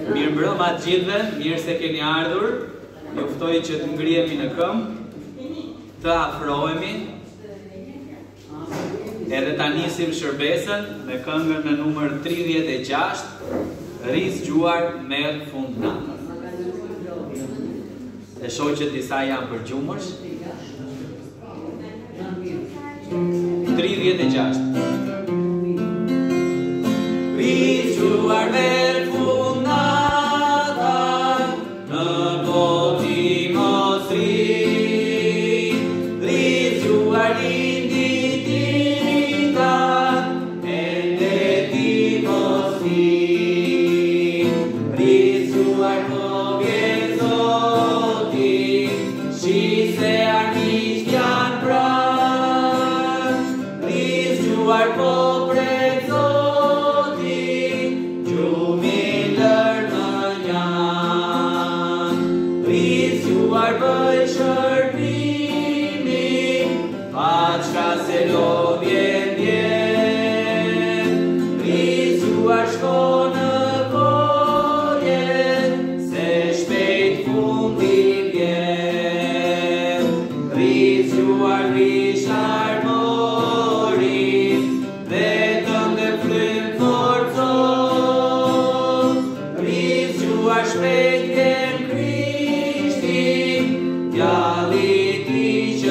Mirë mbrëma të gjithëve, mirë se keni ardhur. Ju ftoj që të ngrihemi në këmbë, të afrohemi, edhe ta nisim shërbesën me këngën në numër 36, Ri zgjuar merr fund natës. E shoh që disa janë për gjumësh. 36. Ri zgjuar merr fund natës, në botë mos ri. Ri zgjuar lindi tita, ende ti mos ri. Ri zgjuar po vjen Zoti, shi se armiqt janë pranë. Ri zgjuar po pret Zoti, gjumi lër në njan. Ri zgjuar bëj shërbimi, paçka se lodhjen vjen. Ri zgjuar shko në korjen, se shpejt fundi vjen. Ri zgjuar rish armori, vetëm dhe frym forcon. Ri zgjuar shpejt vjen Krishti, djalli ti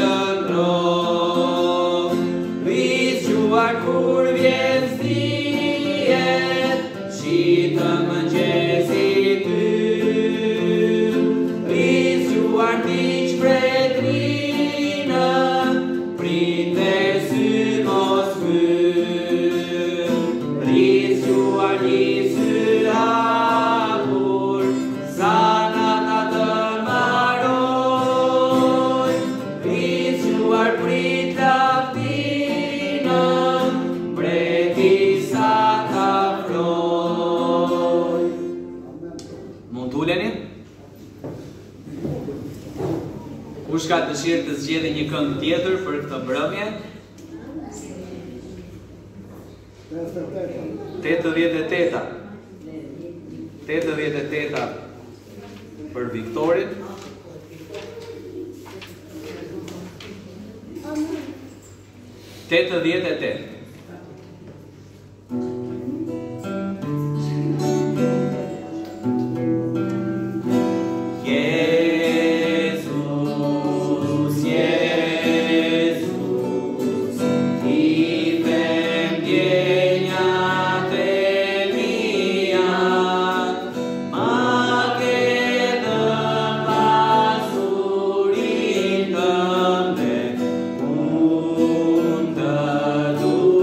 qëndron. Ri zgjuar kur vjen zdihet, shitë mëngjesit yll. Ri zgjuar ndiq pretrinën, printe sy mos fyll. Ri zgjuar një sy hapur, zanata të mbaroj. Ri zgjuar prit lavdinën, mbreti sa kafroj. Mund t'uleni? Kush ka dëshirë të zgjedhë një këngë tjetër për këtë mbrëmje? 88. 88 për Viktorin. 88. Jesus, Jesus, I them ndjenjat e mia, ma ke dhënë pasurinë tënde, unë të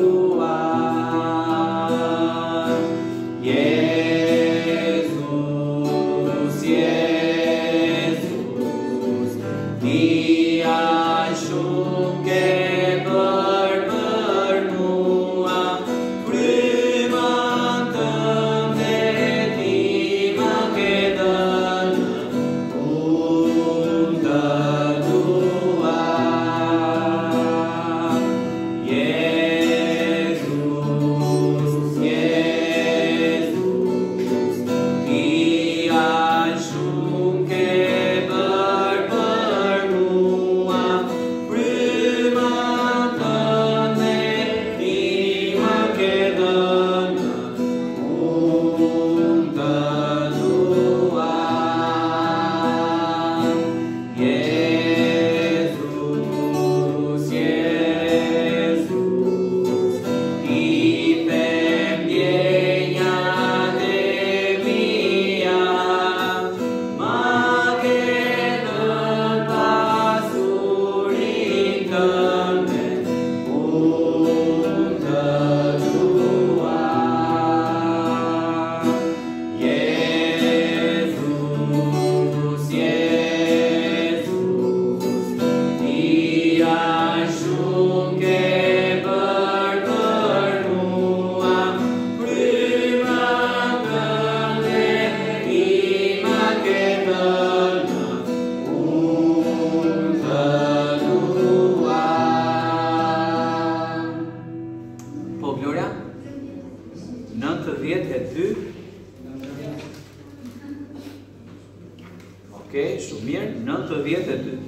Okej, shumë mirë, 92.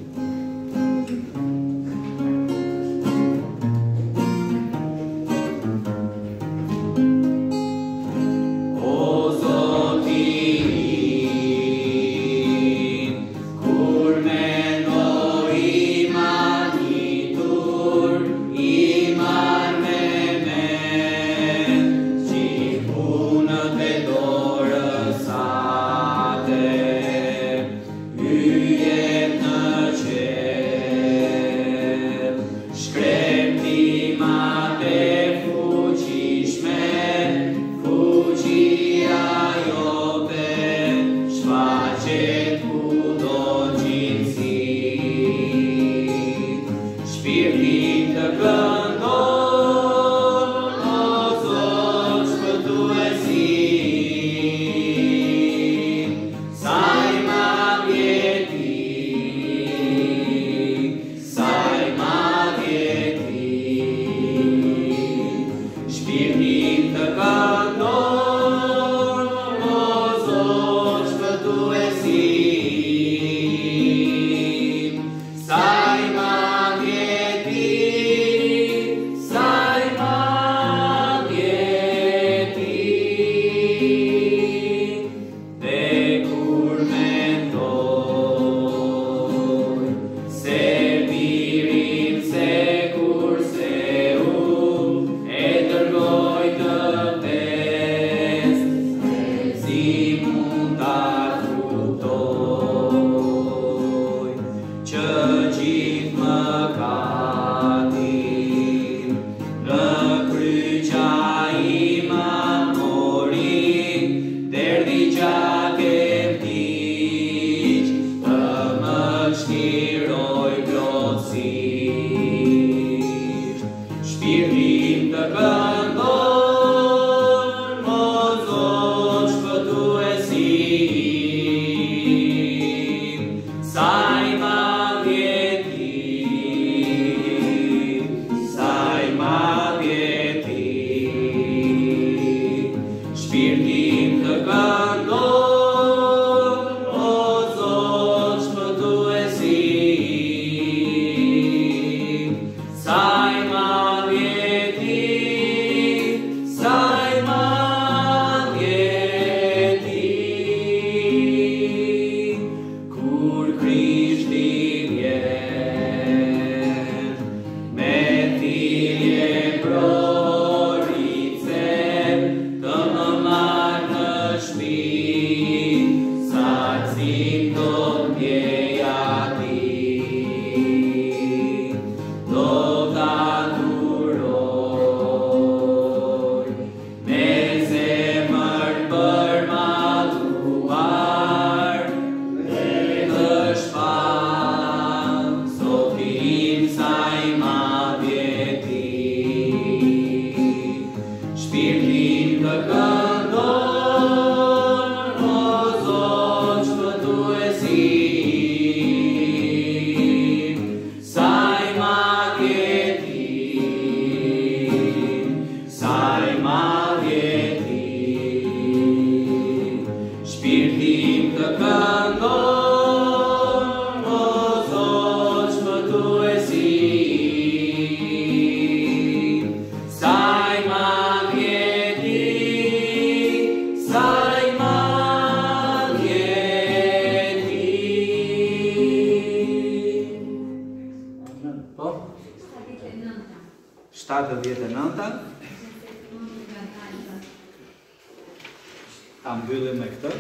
Ta mbyllim me këtë.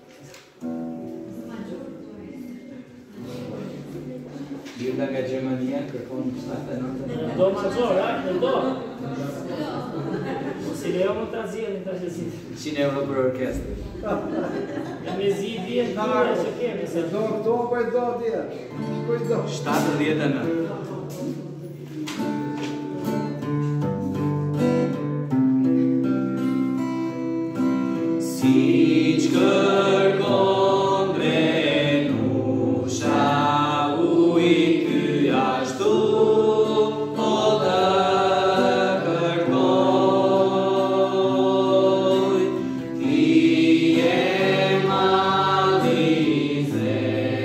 Birda nga Gjermania kërkon 79. Do maggior, do. Se leo më trazien në trashësit. 100 euro për orkestrë. Me zi vjen dore që kemi. Se do këto, për do tje. 79. Siç kërkon Venusha ujit ky ashtu po të kërkoj. Ti je madhi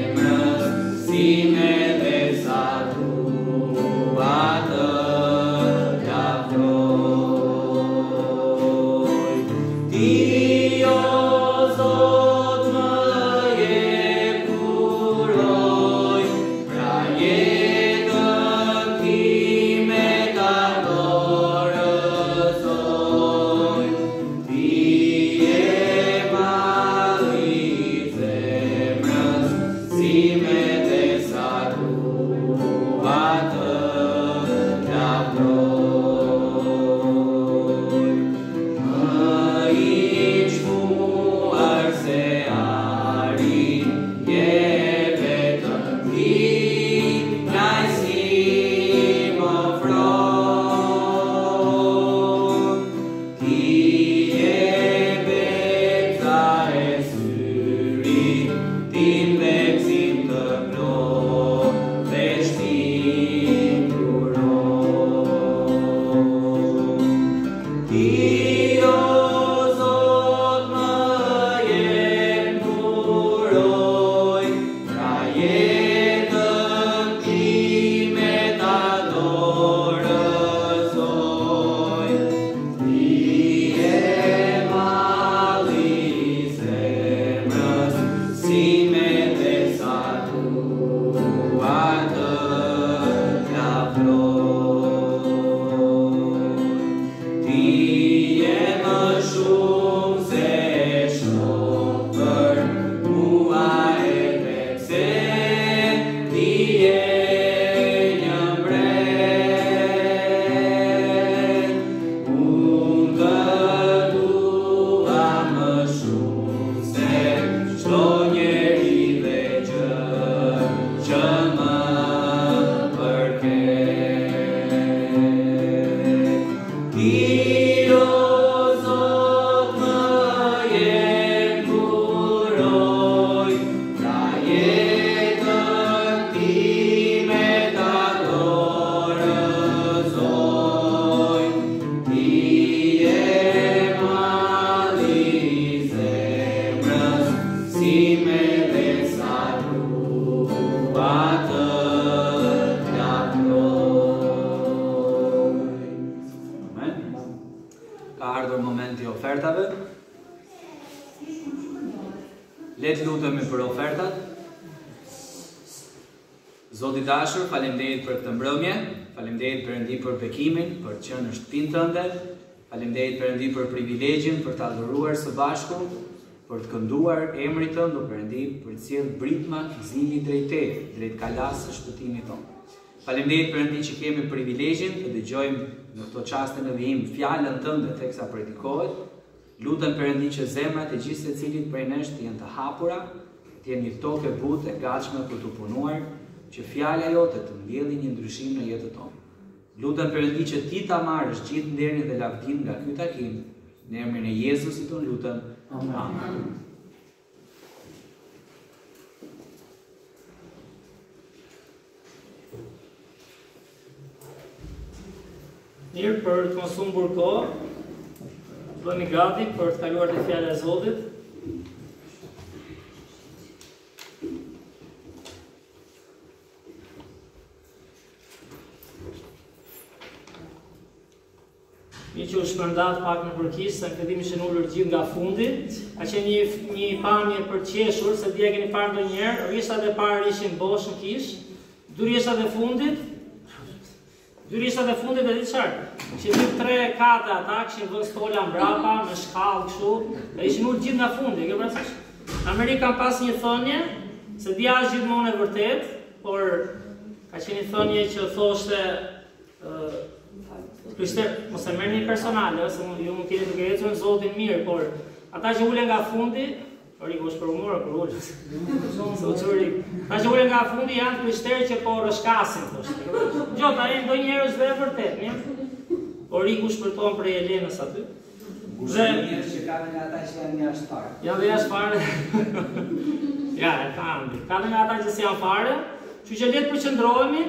Udhëzime dhe salua të flagroj. Amen. Ka ardhur momenti i ofertave. Le të lutemi për ofertat. Zoti i dashur, faleminderit për këtë mbrëmje, faleminderit Perëndi për bekimin, për të qenë në shtëpinë tënde, faleminderit Perëndi për privilegjin për të adhuruar së bashku, për të kënduar emrin tënd, o Perëndi, për të sjellë britma gëzimi drejt teje, drejt kalasë së shpëtimit tonë. Faleminderit Perëndi që kemi privilegjin të dëgjojmë në këto çaste në vijim fjalën tënde teksa predikohet. Lutem Perëndi që zemrat e gjithë secilit prej nesh të jenë të hapura, të jenë një tokë e butë e gatshme për të punuar, që fjala jote të mbjellë një ndryshim në jetën tonë. Lutem Perëndi që ti ta marrësh gjithë nderin dhe lavdin nga ky takim, në emrin e Jezusit unë lutem. Amen. Mirë, për të mos humbur kohë, bëhemi gati për të kaluar te fjala e Zotit. Një që u shpërndat pak në përkisë, se në këtim ishe nullur gjithë nga fundi, ka qenë një pamje për qeshur, se dhja keni parë ndo njerë, rishat e parë ishin bosh në kish, dy rishat e fundit e ditë qartë, që një 3-4 ata këshin vën stola mbrapa, me shkallë këshu, dhe ishin nullur gjithë nga fundi, ke prasysh? Amerika kam pas një thënje, se dhja është gjithmonë e vërtet, por ka qenë një thënje që thoshte, mos e merrni personale, se ju mund keni duke ecur në Zotin mirë, por ata që ulen nga fundi, Riku është për humor, për ullës. Ata që ulen nga fundi janë krishterë që po rëshkasin, thoshte. Gjota, do njerëz dhe e vërtet, mirë. Por Riku shpërton për Elenës aty. Dhe njerëz që kanë nga ata që janë jashtë fare. Janë dhe jashtë fare. Ja, e kanë. Kanë nga ata që s'janë fare, që le të përqendrohemi.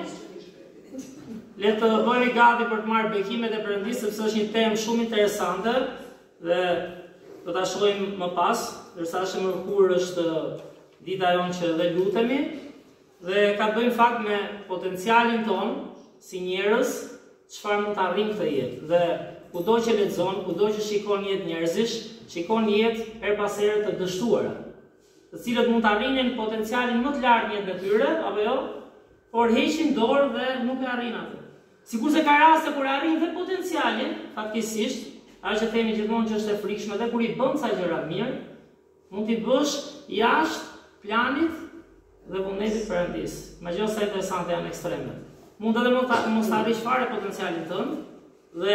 Le të bëhemi gati për të marrë bekimet e Perëndisë, sepse është një temë shumë interesante dhe do ta shohim më pas, ndërsa është mërkur është dita jonë që dhe lutemi dhe ka të bëjmë fakt me potencialin ton si njerëz, çfarë mund të arrijmë këtë jetë. Dhe kudo që lexon, kudo që shikon jetë njerëzish, shikon jetë her pas here të dështuara, të cilët mund të arrijnë potencialin më të lartë në jetën e tyre, apo jo, por heqin dorë dhe nuk e arrin atë. Sikur se ka raste kur arrin dhe potencialin, fatkesisht, ajo që themi gjithmonë që është e frikshme dhe kur i bën ca gjëra mirë, mund t'i bësh jashtë planit dhe vullnetit Perëndisë. Imagjino sa interesante janë ekstremet. Mund edhe mos ta arrish fare potencialin tënd dhe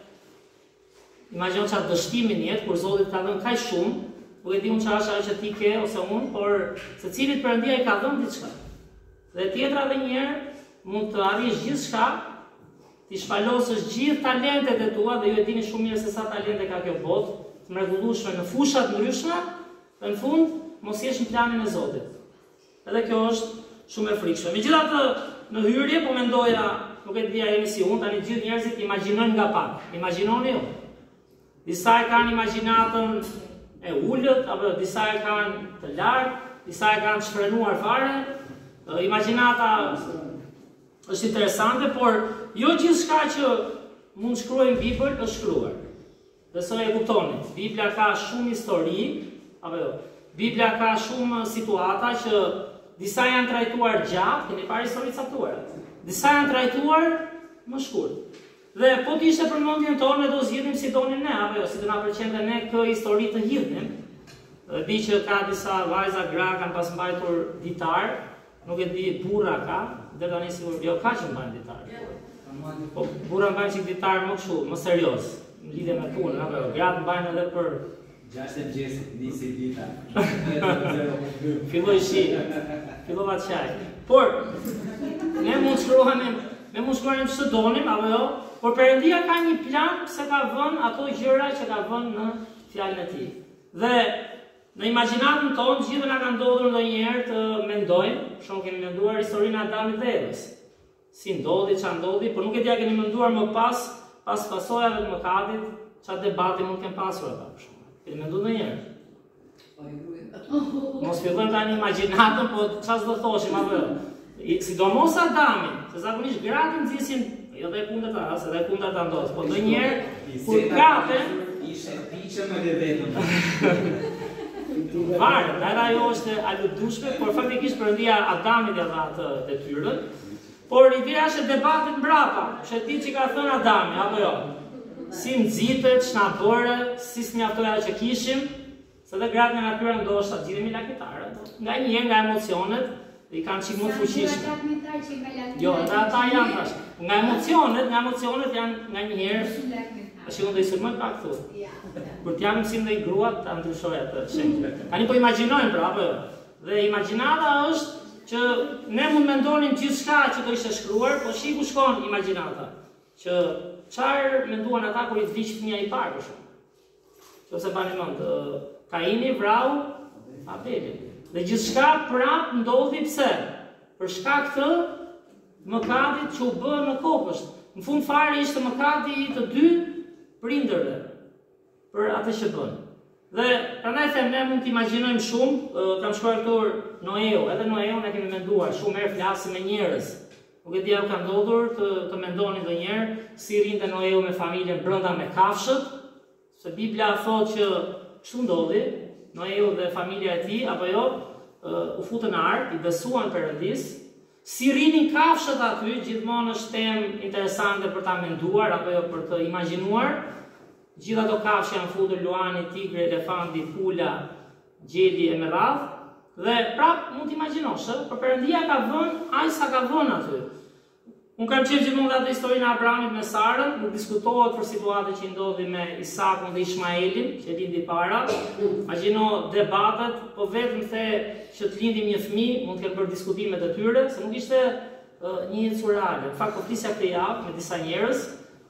imagjino çfarë dështimi në jetë kur Zoti ta dhënë kaq shumë, nuk e di unë çfarë është ajo që ti ke ose unë, por secilit Perëndia i ka dhënë diçka. Dhe tjetra edhe një herë mund të arrish gjithçka, ti shpalosësh gjithë talentet e tua dhe ju e dini shumë mirë se sa talente ka kjo botë, të mrekullueshme në fusha të ndryshme, dhe në fund mos jesh në planin e Zotit. Edhe kjo është shumë e frikshme. Megjithatë, në hyrje po mendoja, nuk e dia jemi si unë, tani gjithë njerëzit imagjinojnë nga pak. Imagjinoni ju. Disa e kanë imagjinatën e ulët, apo disa e kanë të lartë, disa e kanë shfrenuar fare. Imagjinata është interesante, por jo gjithçka që mund shkruajmë në Bibël është shkruar. Besoj e kuptoni. Bibla ka shumë histori, apo jo. Bibla ka shumë situata që disa janë trajtuar gjatë, keni parë histori caktuara. Disa janë trajtuar më shkurt. Dhe po të ishte përmendjen tonë do zgjidhnim si donim ne, apo jo, si do na pëlqente ne kë histori të hidhnim. Di që ka disa vajza gra kanë pas mbajtur ditar, nuk e di burra ka, dhe tani sigur jo ka që mbajnë ditar. Po burra mbajnë çik ditar më kështu, më serioz, në lidhje me punën, apo jo, gratë mbajnë edhe për 6 gjesit nisi dita. Filloi shi, fillova të qaj. Por, ne mund shkruajmë ç'të donim, apo jo, por Perëndia ka një plan pse ka vënë ato gjëra që ka vënë në fjalën e tij. Dhe në imagjinatën tonë gjithë na ka ndodhur ndonjëherë të mendojmë, për shembull kemi menduar historinë e Adamit dhe Evës. Si ndodhi, ç'a ndodhi, por nuk e dia keni menduar më pas pasojave të mëkatit, ç'a debati mund të kenë pasur ata për shembull. Keni menduar ndonjëherë? mos fillojmë tani imagjinatën, po çfarë do thoshim apo jo. Sidomos Adami, se zakonisht gratë nxisin, jo dhe kundërta, as edhe kundërta ndodh, po ndonjëherë kur gratë Ishe piqe me dhe vetëm. Varet, edhe ajo është aludueshme, por faktikisht Perëndia Adamit ja dha atë detyrën. Por ideja është debatit mbrapa, që ti që ka thënë Adami, apo jo? Si nxitet, ç'na bëre, si s'mjaftoi ajo që kishim, se dhe gratë nga natyra ndoshta gjidhemi lakmitare. Nganjëherë nga emocionet, i kanë çik më të fuqishëm. Jo, edhe ata janë tash. Nga emocionet janë nganjëherë. Shikon dhe i sulmojnë pak këtu. Kur t'jam mësim dhe i gruat, ta ndryshoj atë shenjë. Tani po imagjinojmë pra, apo jo? Dhe imagjinata është që ne mund mendonim gjithçka që do ishte shkruar, po shiku shkon imagjinata. Që çfarë menduan ata kur i vdiq fëmia i parë për shkak. Nëse bani mend, Kaini vrau Abelin. Dhe gjithçka prap ndodhi pse? Për shkak të mëkatit që u bë në kopësht. Në fund fare ishte mëkati i të dy prindërve për atë që bën. Dhe prandaj them ne mund të imagjinojmë shumë, kam shkruar këtu Noeu, edhe Noeu ne kemi menduar, shumë herë flasim me njerëz. Nuk e di ajo ka ndodhur të mendoni ndonjëherë si rinte Noeu me familjen brenda me kafshët, se Bibla thotë që kështu ndodhi, Noeu dhe familja e tij apo jo, u futën në ark, i besuan Perëndis. Si rinin kafshët aty, gjithmonë është temë interesante për ta menduar apo jo për të imagjinuar. Gjithë ato kafshë janë futur luani, tigri, elefanti, pula, gjeli e me radhë. Dhe prap mund të imagjinosh, për Perëndia ka vënë ai sa ka vënë aty. Unë kam qenë gjithmonë atë historinë e Abrahamit me Sarën, nuk diskutohet për situatën që i ndodhi me Isakun dhe Ishmaelin, që lindi para. Imagjino debatet, po vetëm the që të lindim një fëmijë, mund të kenë bërë diskutimet e tyre, se nuk ishte një jetë surreale. Në fakt po flisja këtë javë me disa njerëz,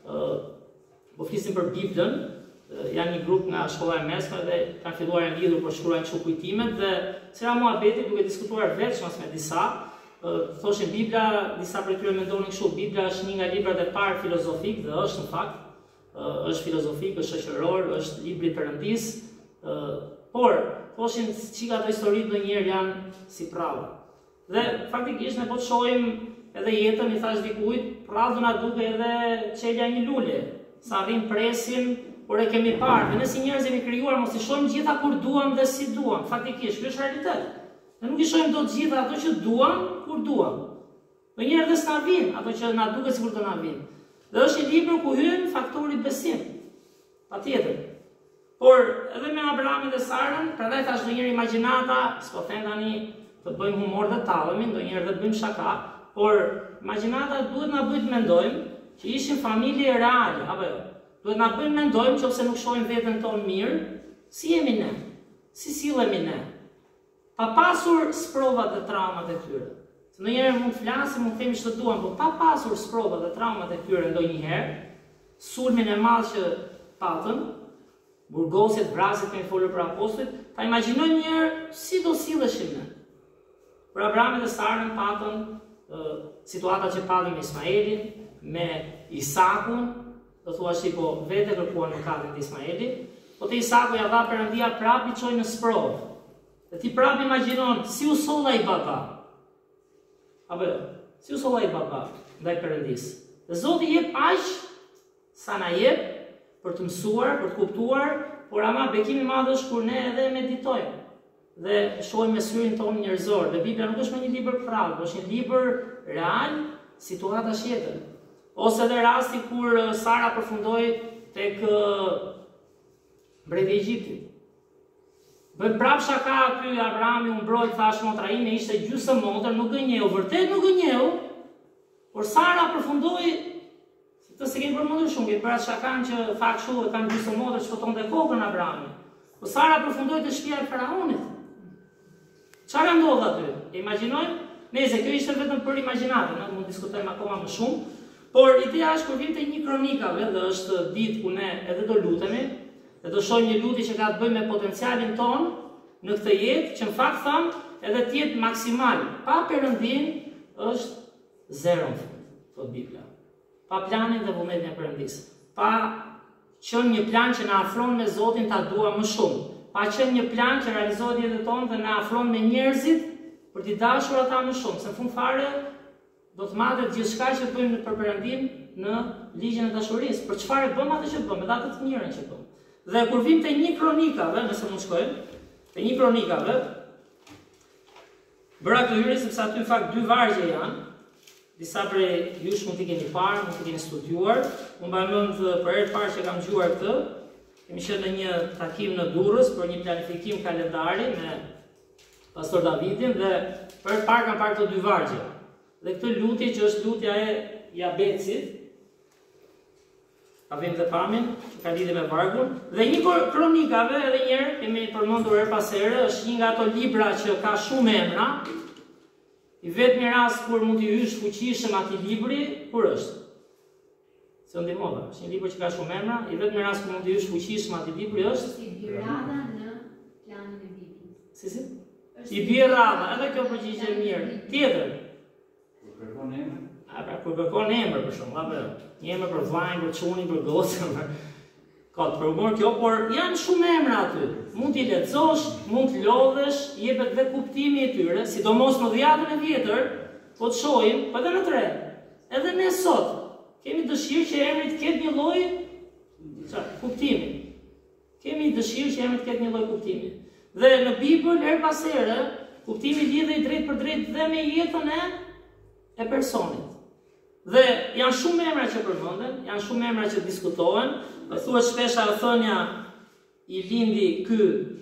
po flisin për Biblën, janë një grup nga shkolla e mesme dhe kanë filluar janë lidhur për shkruajnë kështu kujtimet dhe sera muhabeti duke diskutuar veçmas me disa, thoshin Bibla, disa prej tyre mendonin kështu, Bibla është një nga librat e parë filozofik dhe është në fakt, është filozofik, është shoqëror, është libri i Perëndis, por thoshin çika ato histori ndonjëherë janë si prava. Dhe faktikisht ne po të shohim edhe jetën, i thash dikujt, prapë na duke edhe çelja një lule, sa arrim presim, por e kemi parë, dhe ne si njerëz jemi krijuar mos i shohim gjitha kur duam dhe si duam. Faktikisht, kjo është realitet. Ne nuk i shohim dot gjitha ato që duam kur duam. Ndonjëherë dhe s'na vijnë ato që na duket sikur do na vijnë. Dhe është një libër ku hyn faktori besim. Patjetër. Por edhe me Abrahamin dhe Sarën, prandaj thash ndonjëherë imagjinata, s'po them tani të bëjmë humor dhe tallemi, ndonjëherë dhe bëjmë shaka, por imagjinata duhet na bëjë të mendojmë që ishim familje reale, apo jo? Duhet na bëjmë mendojmë që ose nuk shohim veten tonë mirë, si jemi ne? Si sillemi ne? Pa pasur sprovat dhe traumat e tyre. Se ndonjëherë mund të flasim, mund të themi ç'të duam, por pa pasur sprovat dhe traumat e tyre ndonjëherë, sulmin e madh që patën, burgosjet, vrasjet kemi folur për apostujt, ta imagjinojmë një herë si do silleshim ne. Për Abrahamin dhe Sarën patën situata që patën me Ismaelin, me Isakun, do thua si po vete kërkuan mëkatin të Ismaelit, po te Isaku ja dha Perëndia prapë i çoi në sprovë. Dhe ti prapë imagjinon si u solla i baba. Apo si u solla i baba ndaj Perëndis. Dhe Zoti jep aq sa na jep për të mësuar, për të kuptuar, por ama bekimi i madh është kur ne edhe meditojmë dhe shohim me syrin tonë njerëzor. Dhe Bibla nuk është më një libër prallë, është një libër real, situatash jetën. Ose edhe rasti kur Sara përfundoi tek mbreti i Egjiptit. Bën prap shaka aty Abrahami u mbrojt, thash motra ime ishte gjysmë motër, nuk gënjeu, vërtet nuk gënjeu. Por Sara përfundoi, të se kemi përmendur shumë, kemi bërë shakan që tha kështu e kanë gjysmë motër që fotonte kokën Abrahami. Po Sara përfundoi te shtëpia e faraonit. Çfarë ndodh aty? E imagjinojmë? Nëse kjo ishte vetëm për imagjinatën, ne mund të diskutojmë akoma më shumë. Por ideja është kur vjen te një kronikave, dhe është ditë ku ne edhe do lutemi, dhe do shohim një lutje që ka të bëjë me potencialin ton në këtë jetë, që në fakt tham, edhe të jetë maksimal. Pa Perëndin është zero në fund, thot Bibla. Pa planin dhe vullnetin e Perëndis. Pa qenë një plan që na afron me Zotin ta dua më shumë. pa qenë një plan që realizohet jetën tonë dhe na afron me njerëzit për t'i dashur ata më shumë. Se në fund fare do të matet gjithçka që bëjmë për Perëndin në ligjin e dashurisë. Për çfarë bëjmë atë që bëjmë, edhe atë të mirën që bëjmë. Dhe kur vim te 1 Kronikave, nëse mund shkojmë, te 1 Kronikave, bëra këtë hyrje sepse aty në fakt 2 vargje janë. Disa prej jush mund t'i keni parë, mund t'i keni studiuar. Unë mbaj mend për herë të parë që kam dëgjuar këtë. Kemi qenë në një takim në Durrës për një planifikim kalendari me Pastor Davidin dhe për herë të parë kam parë këto 2 vargje. Dhe këtë lutje që është lutja e Jabecit, avim dhe pamin, që ka lidhje me vargun. Dhe 1 Kronikave, edhe njerë, kemi përmendur her pas here, është një nga ato libra që ka shumë emra. I vetmi rast kur mund t'i hysh fuqishëm atij libri, kur është? Se ndihmova, është një libër që ka shumë emra, i vetmi rast kur mund t'i hysh fuqishëm atij libri është i birada në planin e vitit. Si? I birada, edhe kjo përgjigje e mirë. Tjetër. Kur kërkon emër? Kur kërkon emër për shembull, apo një emër për vllajën, për çunin, për gocën, ka të përmor kjo, por janë shumë emra aty. Mund t'i lexosh, mund të lodhesh, jepet dhe kuptimi i tyre, sidomos në dhjetën e vjetër, po të shohim, po edhe në tre. Edhe ne sot kemi dëshirë që emri të ketë një lloj kuptimi. Kemi dëshirë që emri të ketë një lloj kuptimi. Dhe në Bibël her pas here, kuptimi lidhej drejt për drejt dhe me jetën e personit. Dhe janë shumë emra që përmenden, janë shumë emra që diskutohen. Thuhet shpesh thënia i lindi ky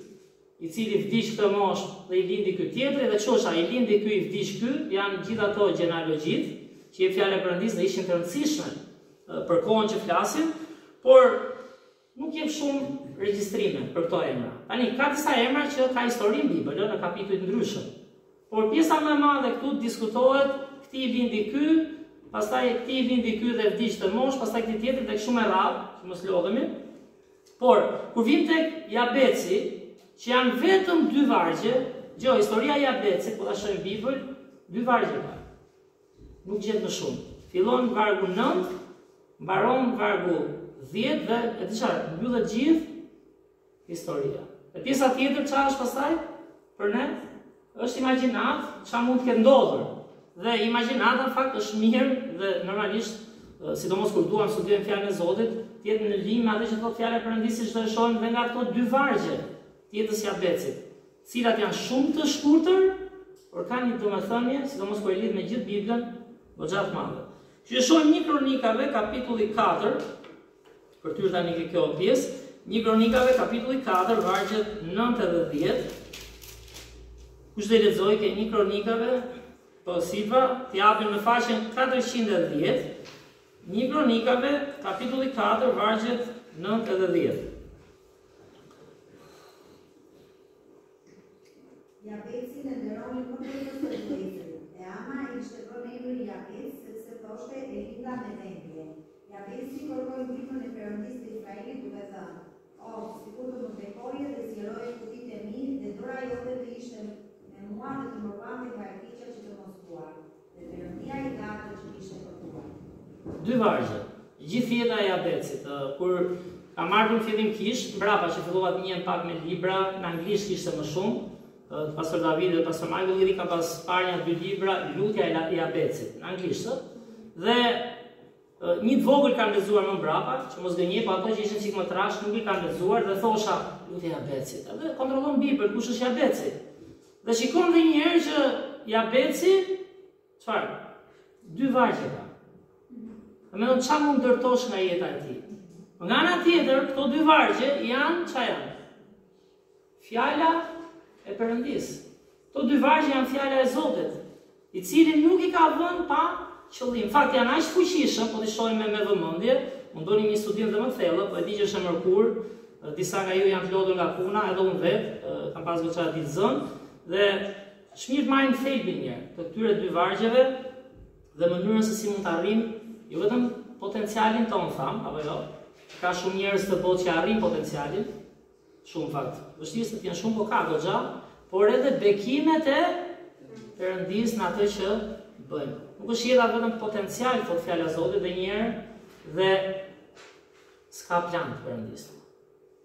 i cili vdiq këtë moshë dhe i lindi ky tjetri dhe çosha i lindi ky i vdiq ky, janë gjithë ato gjenealogjit që jep fjalë e Perëndisë dhe ishin të rëndësishme për kohën që flasim, por nuk jep shumë regjistrime për këto emra. Tani ka disa emra që ka histori në Bibël, në kapituj të ndryshëm. Por pjesa më e madhe këtu diskutohet, këti i lindi ky, pastaj këti i lindi ky dhe vdiq të mosh, pastaj këti tjetri tek shumë e radhë, që mos lodhemi. Por kur vim tek Jabeci, që janë vetëm 2 vargje, historia e Jabecit, po ta shohim Bibël, 2 vargje ka. Nuk gjet më shumë. Fillon vargu 9, mbaron vargu 10 dhe e di çfarë, mbyllet gjithë historia. E pjesa tjetër çfarë është pastaj për ne? Është imagjinat, çfarë mund të ketë ndodhur. Dhe imagjinata në fakt është mirë dhe normalisht, sidomos kur duam studiojmë fjalën e Zotit, të jetë në linjë me atë që thotë fjala e Perëndisë, çdo e shohim dhe nga ato 2 vargje të jetës së Jabecit, të cilat janë shumë të shkurtër, por kanë një domethënie, sidomos kur e lidh me gjithë Biblën, goxha të madhe. Që shohim 1 Kronikave kapitulli 4, për ty tani kjo pjesë, 1 Kronikave kapitulli 4, vargjet 9 edhe 10. Kush do të lexojë ke 1 Kronikave? Po Silva, t'i japim në faqen 410, 1 Kronikave, kapitulli 4, vargjet 9 edhe 10. Jabeci në nderoni më të vëllezërit, e ama ishte vënë emri Jabec, sepse thoshte e linda me vendje. Jabeci kërkoi ndihmën e Perëndisë të Izraelit duke thënë: "O, sikur të më bekoje dhe sjelloje kujtit e mi, dhe dora jote të ishte me mua dhe të më pante nga e keqja që të mos thuaj, dhe Perëndia i dha atë që ishte kërkuar." 2 vargje. Gjithë jeta e Jabecit, kur ka marrë në fillim kish, mbrapa që fillova të njihen pak me libra, në anglisht kishte më shumë. Pastor David dhe Pastor Michael Lidhi ka pas parë një 2 libra, lutja e Jabecit, në anglisht. Dhe një të vogël kanë lexuar më mbrapa, që mos gënjej, po ato që ishin sik më trash nuk i kanë lexuar dhe thosha lutja e Jabecit. Edhe kontrollon Bibël kush është Jabeci. Dhe shikon edhe një herë që Jabeci, çfarë? 2 vargje ka. Dhe mendon çfarë mund ndërtosh nga jeta e tij. Nga ana tjetër, këto 2 vargje janë çfarë janë? Fjala e Perëndisë. Këto 2 vargje janë fjala e Zotit, i cili nuk i ka vënë pa qëllim. Në fakt janë aq fuqishëm, po ti shohim me vëmendje, mund bëni një studim dhe më thellë, po e di që është e mërkur, disa nga ju janë të lodhur nga puna, edhe unë vetë, kam pas goxha ditë zënë, dhe shmirt marrin thelbin një të këtyre 2 vargjeve dhe mënyrën se si mund të arrijmë jo vetëm potencialin tonë, tham, apo jo. Ka shumë njerëz të botë që arrin potencialin, shumë fakt. Vështirësi të jenë shumë, po ka goxha, por edhe bekimet e Perëndisë në atë që bëjmë. Nuk është jeta vetëm potencial, thot fjala e Zotit, dhe njerë dhe s'ka plan të Perëndisë.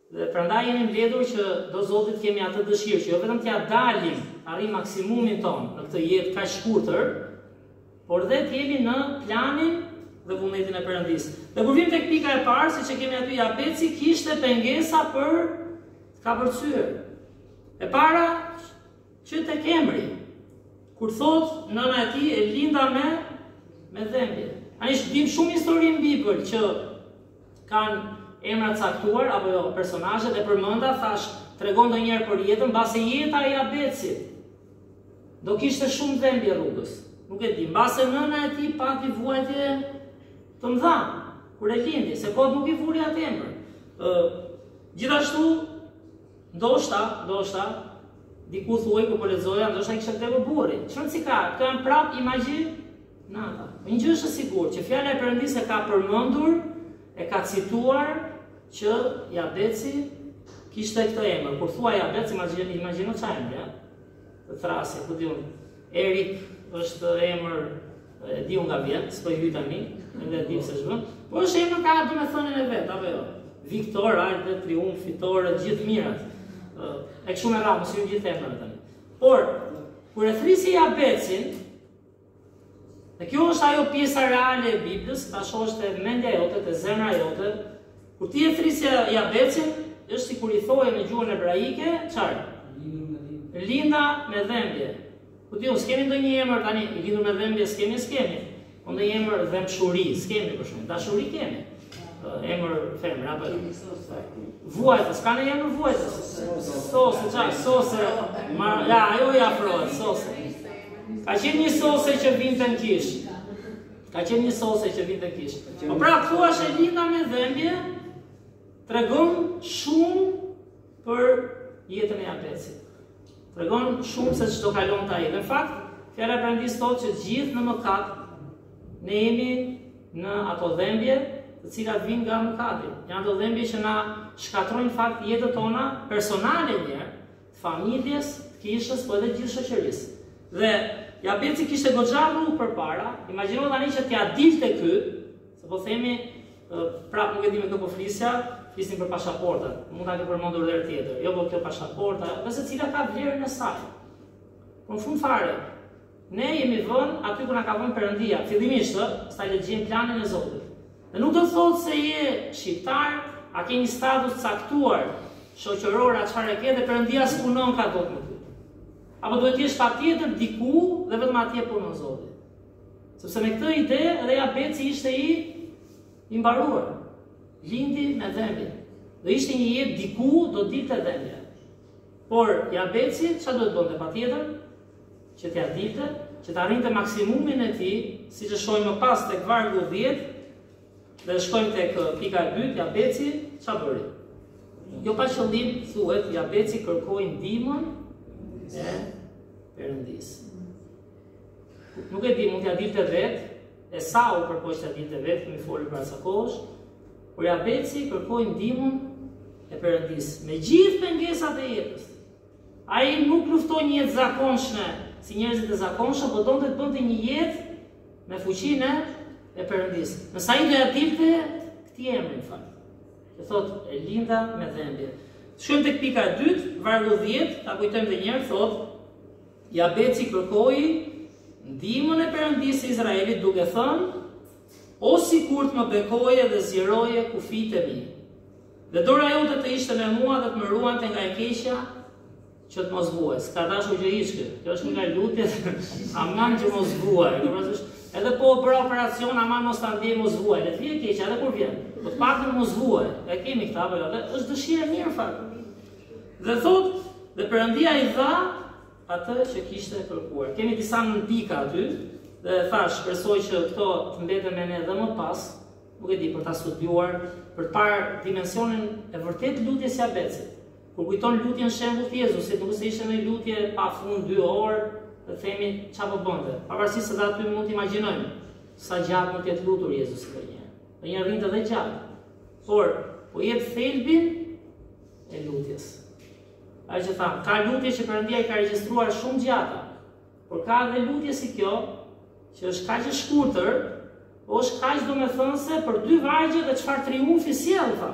Dhe prandaj jemi mbledhur që do Zotit kemi atë dëshirë që jo vetëm t'ja dalim, arrim maksimumin ton në këtë jetë kaq shkurtër, por dhe t'jemi në planin dhe vullnetin e Perëndisë. Dhe kur vim tek pika e parë, siç e kemi aty, Jabeci kishte pengesa për ka përcyer. E para që tek emri, kur thot nëna e tij e linda me dhembje. Anish dim shumë histori në Bibël që kanë emra caktuar apo jo personazhet e përmenda, thash tregon ndonjëherë për jetën, mbase jeta e Jabecit do kishte shumë dhembje rrugës. Nuk e di, mbase nëna e tij pati vuajtje të mëdha kur e lindi, se kot nuk i vuri atë emër. Gjithashtu ndoshta diku thuaj kur po lexoja, ndoshta kishte vdekur burri. Çfarë si ka? Këto janë prap imagjinata. Një gjë është e sigurt që fjala e Perëndisë e ka përmendur, e ka cituar që Jabeci kishte këtë emër. Kur thua Jabec, imagjino çfarë emri, ja? Të thrasë, ku diun. Erik është emër e diu nga vjen, s'po i hyj tani, edhe di se ç'bën. Po është emër ka domethënien e vet, apo jo? Viktor, Ardhe, Triumf, Fitore, gjithë mirat. E kështu me radhë, mos i gjithë emrat tani. Por kur e thrisi Jabecin, dhe kjo është ajo pjesa reale e Biblës, ta shohësh te mendja jote, te zemra jote, kur ti e thrisi Jabecin, është sikur i thoje në gjuhën hebraike, çfarë? Linda me dhembje. Ku diun, s'kemi ndonjë emër tani, i lindur me dhembje s'kemi. Po ndonjë emër dhembshuri, s'kemi për shkak. Dashuri kemi. Emër femër apo vuajtës, ka në emër vuajtës? Sose, çfarë? Sose. Ja, ajo ja afrohet, sose. Ka qenë një sose që vinte në kish. Po pra, thuash e linda me dhembje, tregon shumë për jetën e Jabecit. Tregon shumë se ç'do kalon ai. Në fakt, fjala e Perëndisë thotë që gjithë në mëkat ne jemi në ato dhembje të cilat vijnë nga mëkati. Janë ato dhembje që na shkatrojnë fakt jetën tona personale njëherë, të familjes, të kishës, po edhe gjithë shoqërisë. Dhe Jabeci kishte goxha rrugë përpara. Imagjino tani që t'ia dilte ky, se po themi prap nuk e di me kë po flisnim për pasaportat. Mund ta ke përmendur edhe tjetër. Jo, po kjo pasaporta, dhe secila ka vlerën e saj. Po në fund fare, ne jemi vënë aty ku na ka vënë Perëndia. Fillimisht, sta legjim planin e Zotit. Dhe nuk do thotë se je shqiptar, a ke një status caktuar shoqëror, çfarë ke, dhe Perëndia s'punon ka dot me ty. Apo duhet të jesh patjetër diku dhe vetëm atje punon Zoti. Sepse me këtë ide edhe Jabeci ishte i mbaruar. Lindi me dhembje. Dhe ishte një jetë diku do dilte dhembja. Por Jabeci çfarë do të bënte patjetër? Që t'ia dilte, që të arrinte maksimumin e tij, siç e shohim më pas tek vargu 10, dhe shkojmë tek pika e dytë, Jabeci çfarë bëri? Jo pa qëllim thuhet Jabeci kërkoi ndihmën e Perëndisë. Nuk e di, mund t'ia dilte vetë, Esau kërkoi t'ia dilte vetë, më foli para sa kohësh. Por Jabeci kërkoi ndihmën e Perëndisë me gjithë pengesat e jetës. Ai nuk luftoi një jetë zakonshme si njerëzit e zakonshëm, por donte të bënte një jetë me fuqinë e Perëndisë. Nëse ai do ja dilte këtij emri, në fakt. Që thotë e linda me dhembje. Shkojmë tek pika e dytë, vargu 10, ta kujtojmë edhe një herë, thotë Jabeci kërkoi ndihmën e Perëndisë së Izraelit duke thënë: o sikur të më bekoje dhe zjeroje kufijtë e mi. Dhe dora jote të ishte me mua dhe të më ruante nga e keqja që të mos vuaj. S'ka dashur gjë hiç kjo. Kjo është nga lutjet, aman që mos vuaj. Edhe po bëra operacion, aman mos ta ndjej mos vuaj. Le të vijë e keqja edhe kur vjen. Po të paktën mos vuaj. E kemi këtë apo jo? Është dëshirë e mirë fakt. Dhe thotë, dhe Perëndia i dha atë që kishte kërkuar. Kemi disa pika aty. Dhe thash, shpresoj që këto të mbeten me ne edhe më pas, nuk e di, për ta studiuar, për të parë dimensionin e vërtet lutjes së Jabecit. Kur kujton lutjen shembull të Jezusit, nuk se ishte një lutje pa fund 2 orë, dhe themi çfarë po bënte. Pavarësisht se aty mund të imagjinojmë sa gjatë mund të jetë lutur Jezusi ndonjëherë. Ndonjëherë rrinte edhe gjatë. Por po jep thelbin e lutjes. Ai që tha, ka lutje që Perëndia i ka regjistruar shumë gjata, por ka edhe lutje si kjo, që është kaq e shkurtër, po është kaq domethënëse për 2 vargje dhe çfarë triumfi sjell fakt.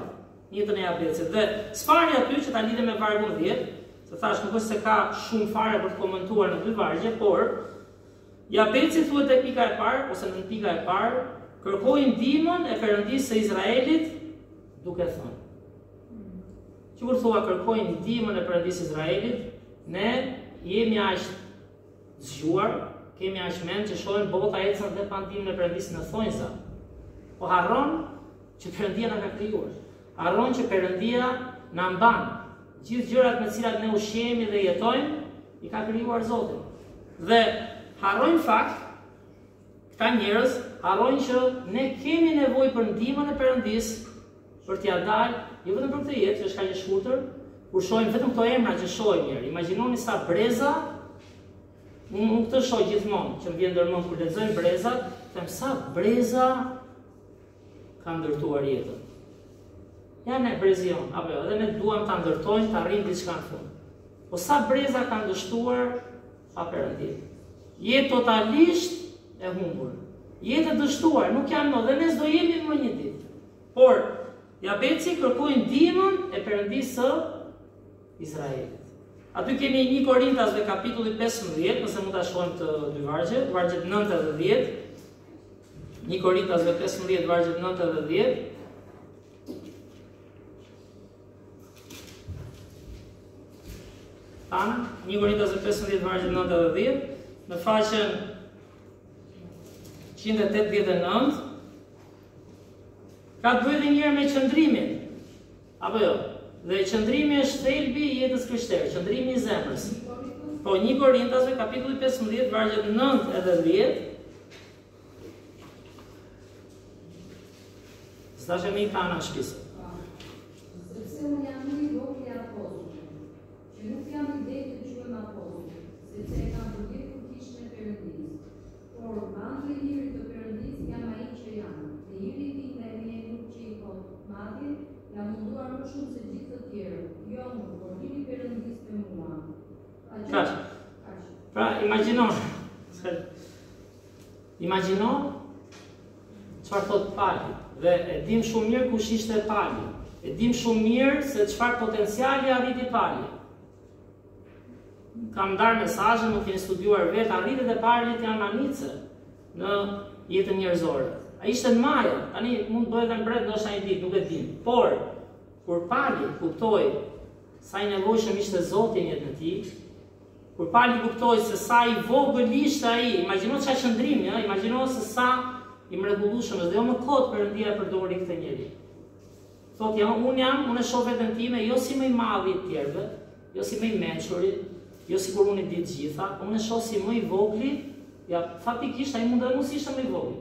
njëtën e Jabecit. Dhe sfarja aty që ta lidhe me vargun 10, se thash nuk është se ka shumë fare për të komentuar në 2 vargje, por Jabeci thuhet te pika e parë ose në pika e parë, kërkoi ndihmën e Perëndisë së Izraelit duke thënë. Kur thua kërkoi ndihmën e Perëndisë së Izraelit, ne jemi aq zgjuar, kemi aq mend që shohim bota ecën dhe pa ndihmën e Perëndisë në thonjza. Po harron që Perëndia na ka krijuar. Harron që Perëndia na mban. Gjithë gjërat me cilat ne ushqehemi dhe jetojmë, i ka krijuar Zoti. Dhe harrojnë fakt, këta njerëz harrojnë që ne kemi nevojë për ndihmën e Perëndisë për t'ia dalë, jo vetëm për këtë jetë që është kaq e shkurtër, kur shohim vetëm këto emra që shohim mirë. Imagjinoni sa breza, unë këtë shoh gjithmonë, që më vjen ndërmend kur lexojmë brezat, them sa breza ka ndërtuar jetën. Ja ne brezion, apo jo, edhe ne duam ta ndërtojmë, ta arrijmë diçka në fund. Po sa breza ka ndështuar pa Perëndi. Jetë totalisht e humbur. Jetë e dështuar, nuk janë më, dhe ne s'do jemi më një ditë. Por Jabeci kërkoi ndihmën e Perëndisë së Izraelit. Aty kemi 1 Korintasve kapitulli 15, nëse mund ta shohim të 2 vargjet, vargjet 9 dhe 10. 1 Korintasve 15, vargjet 9 dhe 10. Ana, 1 Korintasve 15, vargjet 9 dhe 10, në faqen 189, ka të bëjë edhe njëherë me qëndrimin. Apo jo? Dhe qëndrimi është thelbi i jetës krishtere, qëndrimi i zemrës. Po 1 Korintasve kapitulli 15, vargjet 9 edhe 10. S'dashe me i thana shpisë. Sepse unë jam një vogël i apostujve, që nuk jam i detë të quhem apostull, sepse e kam përgjetur kishën e Perëndisë. Por bandu i lirit të Perëndisë jam ai që jam. Dhe hiri i tij ndaj meje nuk qiko, madje jam munduar më shumë se gjithë të tjerë. Jo unë, por hiri i Perëndisë me mua. Pra, imagjino çfarë thot Pali. Dhe e dim shumë mirë kush ishte Pali. E dim shumë mirë se çfarë potenciali arriti Pali. Kam ndarë mesazhe, nuk keni studiuar vetë, arritet e Palit janë anice në jetën njerëzore. Ai ishte në Maja, tani mund të bëhet edhe mbret ndoshta një ditë, nuk e dim. Por kur Pali kuptoi sa i nevojshëm ishte Zoti në jetën e tij, kur Pali kuptoi se sa i vogël ishte ai, imagjino çfarë qëndrimi, imagjino se sa i mrekullueshëm është, dhe jo më kot Perëndia e përdori këtë njeri. Thotë unë e shoh veten time jo si më i madhi i tjerëve, jo si më i mençuri, jo sikur unë i di të gjitha, unë e shoh si më i vogli, ja faktikisht ai mund të mos ishte më i vogël.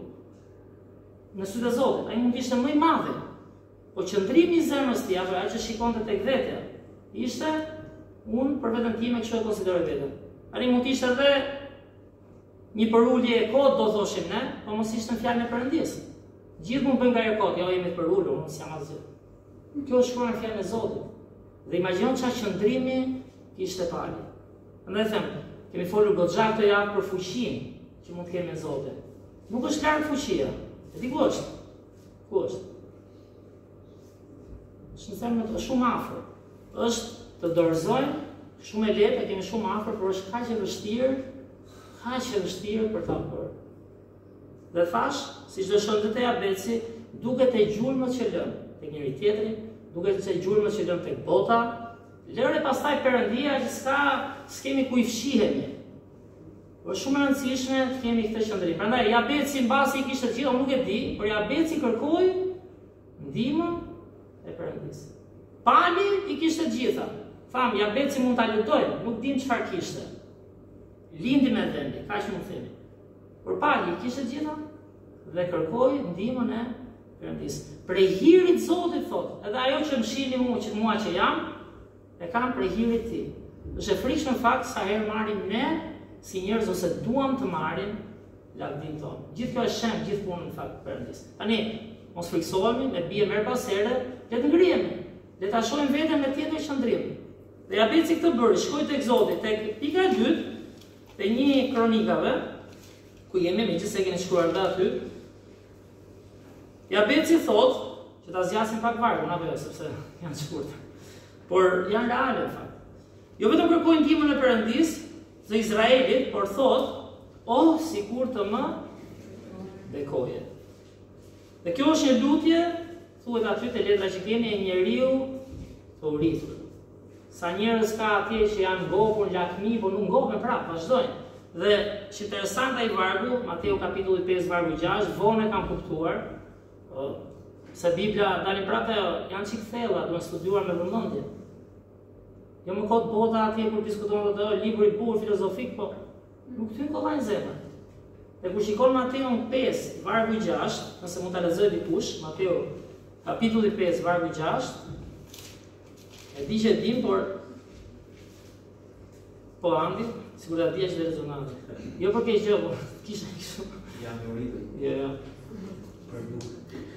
Në sytë e Zotit, ai mund të ishte më i madh. Po qëndrimi i zemrës tij apo ajo që shikonte tek vetja, ishte unë për veten time kështu e konsideroj veten. Ai mund të ishte edhe një përulje e kot, do thoshim ne, po mos ishte në fjalën e Perëndisë. Gjithë mund bëjnë nga e kot, jo jemi të përulur, unë s'jam asgjë. Kjo është shkruar në fjalën e Zotit. Dhe imagjino çfarë qëndrimi kishte Pali. Andaj them, kemi folur goxha këtë javë për fuqinë që mund të kemi me Zotin. Nuk është larg fuqia. E di ku është? Ku është? Është në zemrën tonë, shumë afër. Është të dorëzojmë, shumë e lehtë, e kemi shumë afër, por është kaq e vështirë për ta bërë. Dhe thash, siç do shkon te Jabeci, duket e gjulmët që lëm tek njëri tjetri, duket e gjulmët që lëm tek bota. Lëre pastaj Perëndia që s'kemi ku i fshihemi. Po shumë e rëndësishme të kemi këtë qëndrim. Prandaj Jabeci mbasi i kishte gjithë, unë nuk e di, por Jabeci kërkoi ndihmën e Perëndisë. Pali i kishte gjitha. Tham, Jabeci mund ta lutojmë, nuk dim çfarë kishte. Lindi me vendi, kaq mund themi. Por Pali i kishte gjitha dhe kërkoi ndihmën e Perëndisë. Prej hirit Zotit thotë, edhe ajo që më shihni mua që jam, e kam prej hirit ti. Është e frikshme në fakt sa herë marrim ne si njerëz ose duam të marrim lavdin tonë. Gjithë kjo është shem, gjithë punën në fakt Perëndisë. Tani, mos friksohemi, ne bie merr pas here, le të ngrihemi. Le ta shohim veten me tjetër qëndrim. Dhe Jabeci këtë bëri, shkoi tek Zoti, tek pika e dytë, te 1 Kronikave, ku jemi, megjithëse keni shkruar dhe aty. Jabeci thotë që që ta zgjasin pak vargun apo jo, sepse janë të shkurtër. Por janë reale në fakt. Jo vetëm kërkojnë ndihmën e Perëndis të Izraelit, por thotë, "Oh, sikur të më bekoje." Dhe kjo është një lutje, thuhet aty te letra që kemi, e njeriu të uritur. Sa njerëz ka atje që janë ngopur lakmi, por nuk ngopen prapë, vazhdojnë. Dhe që interesant ai vargu, Mateu kapitulli 5 vargu 6, vonë kam kuptuar, se Bibla dalin prapë janë çik thella, duhen studiuar me vëmendje. Jo më kot bota atje kur diskuton ato libri i bukur filozofik, po nuk thyn kollajn zemër. Dhe kur shikon Mateun 5 vargu 6, nëse mund ta lexoj dikush, Mateu kapitulli 5 vargu 6, e di që dim, por po andi, sigurisht dia që dhe rezonante. Jo për keq gjë, po kisha kështu. Jam i uritur. Jo. Për duk.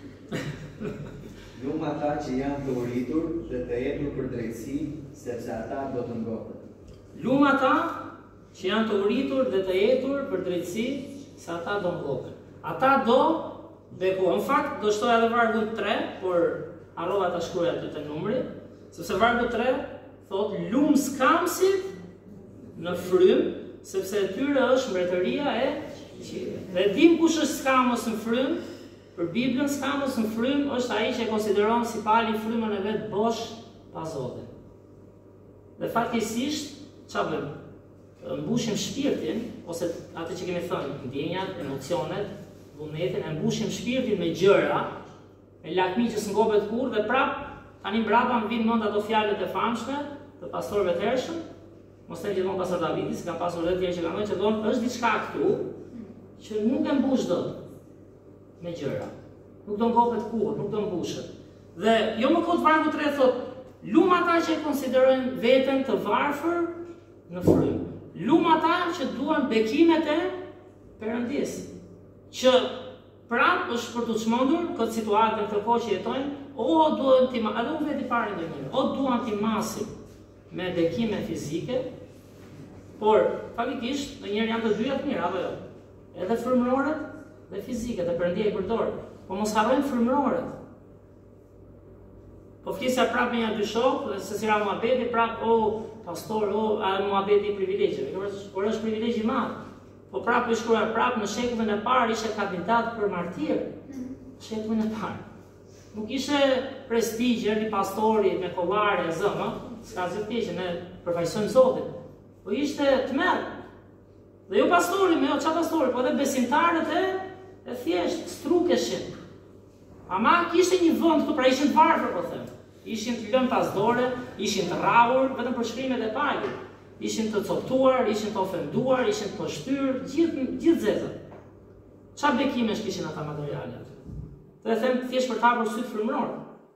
Lum ata që janë të uritur dhe të epur për drejtësi, sepse ata do të ngohen. Lum ata që janë të uritur dhe të etur për drejtësi, se ata do ngohen. Ata do bekohen. Në fakt, do shtoja edhe vargu 3, por harrova ta shkruaj aty te numri, sepse vargu 3 thotë lum skamësit në frym, sepse e tyre është mbretëria e qiellit. Dhe dim kush është skamës në frym. Për Biblën, skamës në frym është ai që e konsideron si pali frymën e vet bosh pa Zotin. Dhe fatkesisht, çfarë bëjmë? Mbushim shpirtin, ose atë që kemi thënë, ndjenjat, emocionet, vullnetin, e mbushim shpirtin me gjëra, me lakmi që s'ngopet kur, dhe prap tani mbrapa më vinë mend ato fjalët e famshme të pastorëve të hershëm, mos them gjithmonë pastor Davidi, si ka pasur edhe tjerë që kanë thënë që thonë është diçka këtu që nuk e mbush dot me gjëra. Nuk do ngopet kur, nuk do mbushet. Dhe jo më kot vargu 3 thotë, lum ata që konsiderojnë veten të varfër në frym. Lum ata që duan bekimet e Perëndis. Që prapë është për të çmendur këtë situatë në këtë kohë që jetojnë, o duan ti, edhe unë veti parë ndonjëherë, o duan ti masim me bekime fizike, por faktikisht ndonjëherë janë të dyja të mirë apo jo? Edhe frymërore dhe fizike, dhe Perëndia i përdor. Po mos harrojmë frymëroret. Po flisja prapë me një dy shokë, dhe se si ra muhabeti prapë, o pastor, o muhabeti i privilegjeve, por është privilegj i madh. Po prapë i shkruaj prapë në shekullin e parë ishte kandidat për martir. Shekullin e parë. Nuk ishte prestigj, erdhi pastori me kollare e zëmë, s'ka zë që ne përfaqësojmë Zotin. Po ishte tmerr. Dhe jo pastori, me jo çfarë pastori, po edhe besimtarët e thjesht strukeshin. Ama kishte një vend këtu, pra ishin të varfër, po them. Ishin të lënë pasdore, ishin të rrahur, vetëm për shkrimet e pagit. Ishin të coptuar, ishin të ofenduar, ishin të shtyr, gjithë zezat. Çfarë bekimesh kishin ata materiale aty? Dhe them thjesht për të hapur sytë frymëror.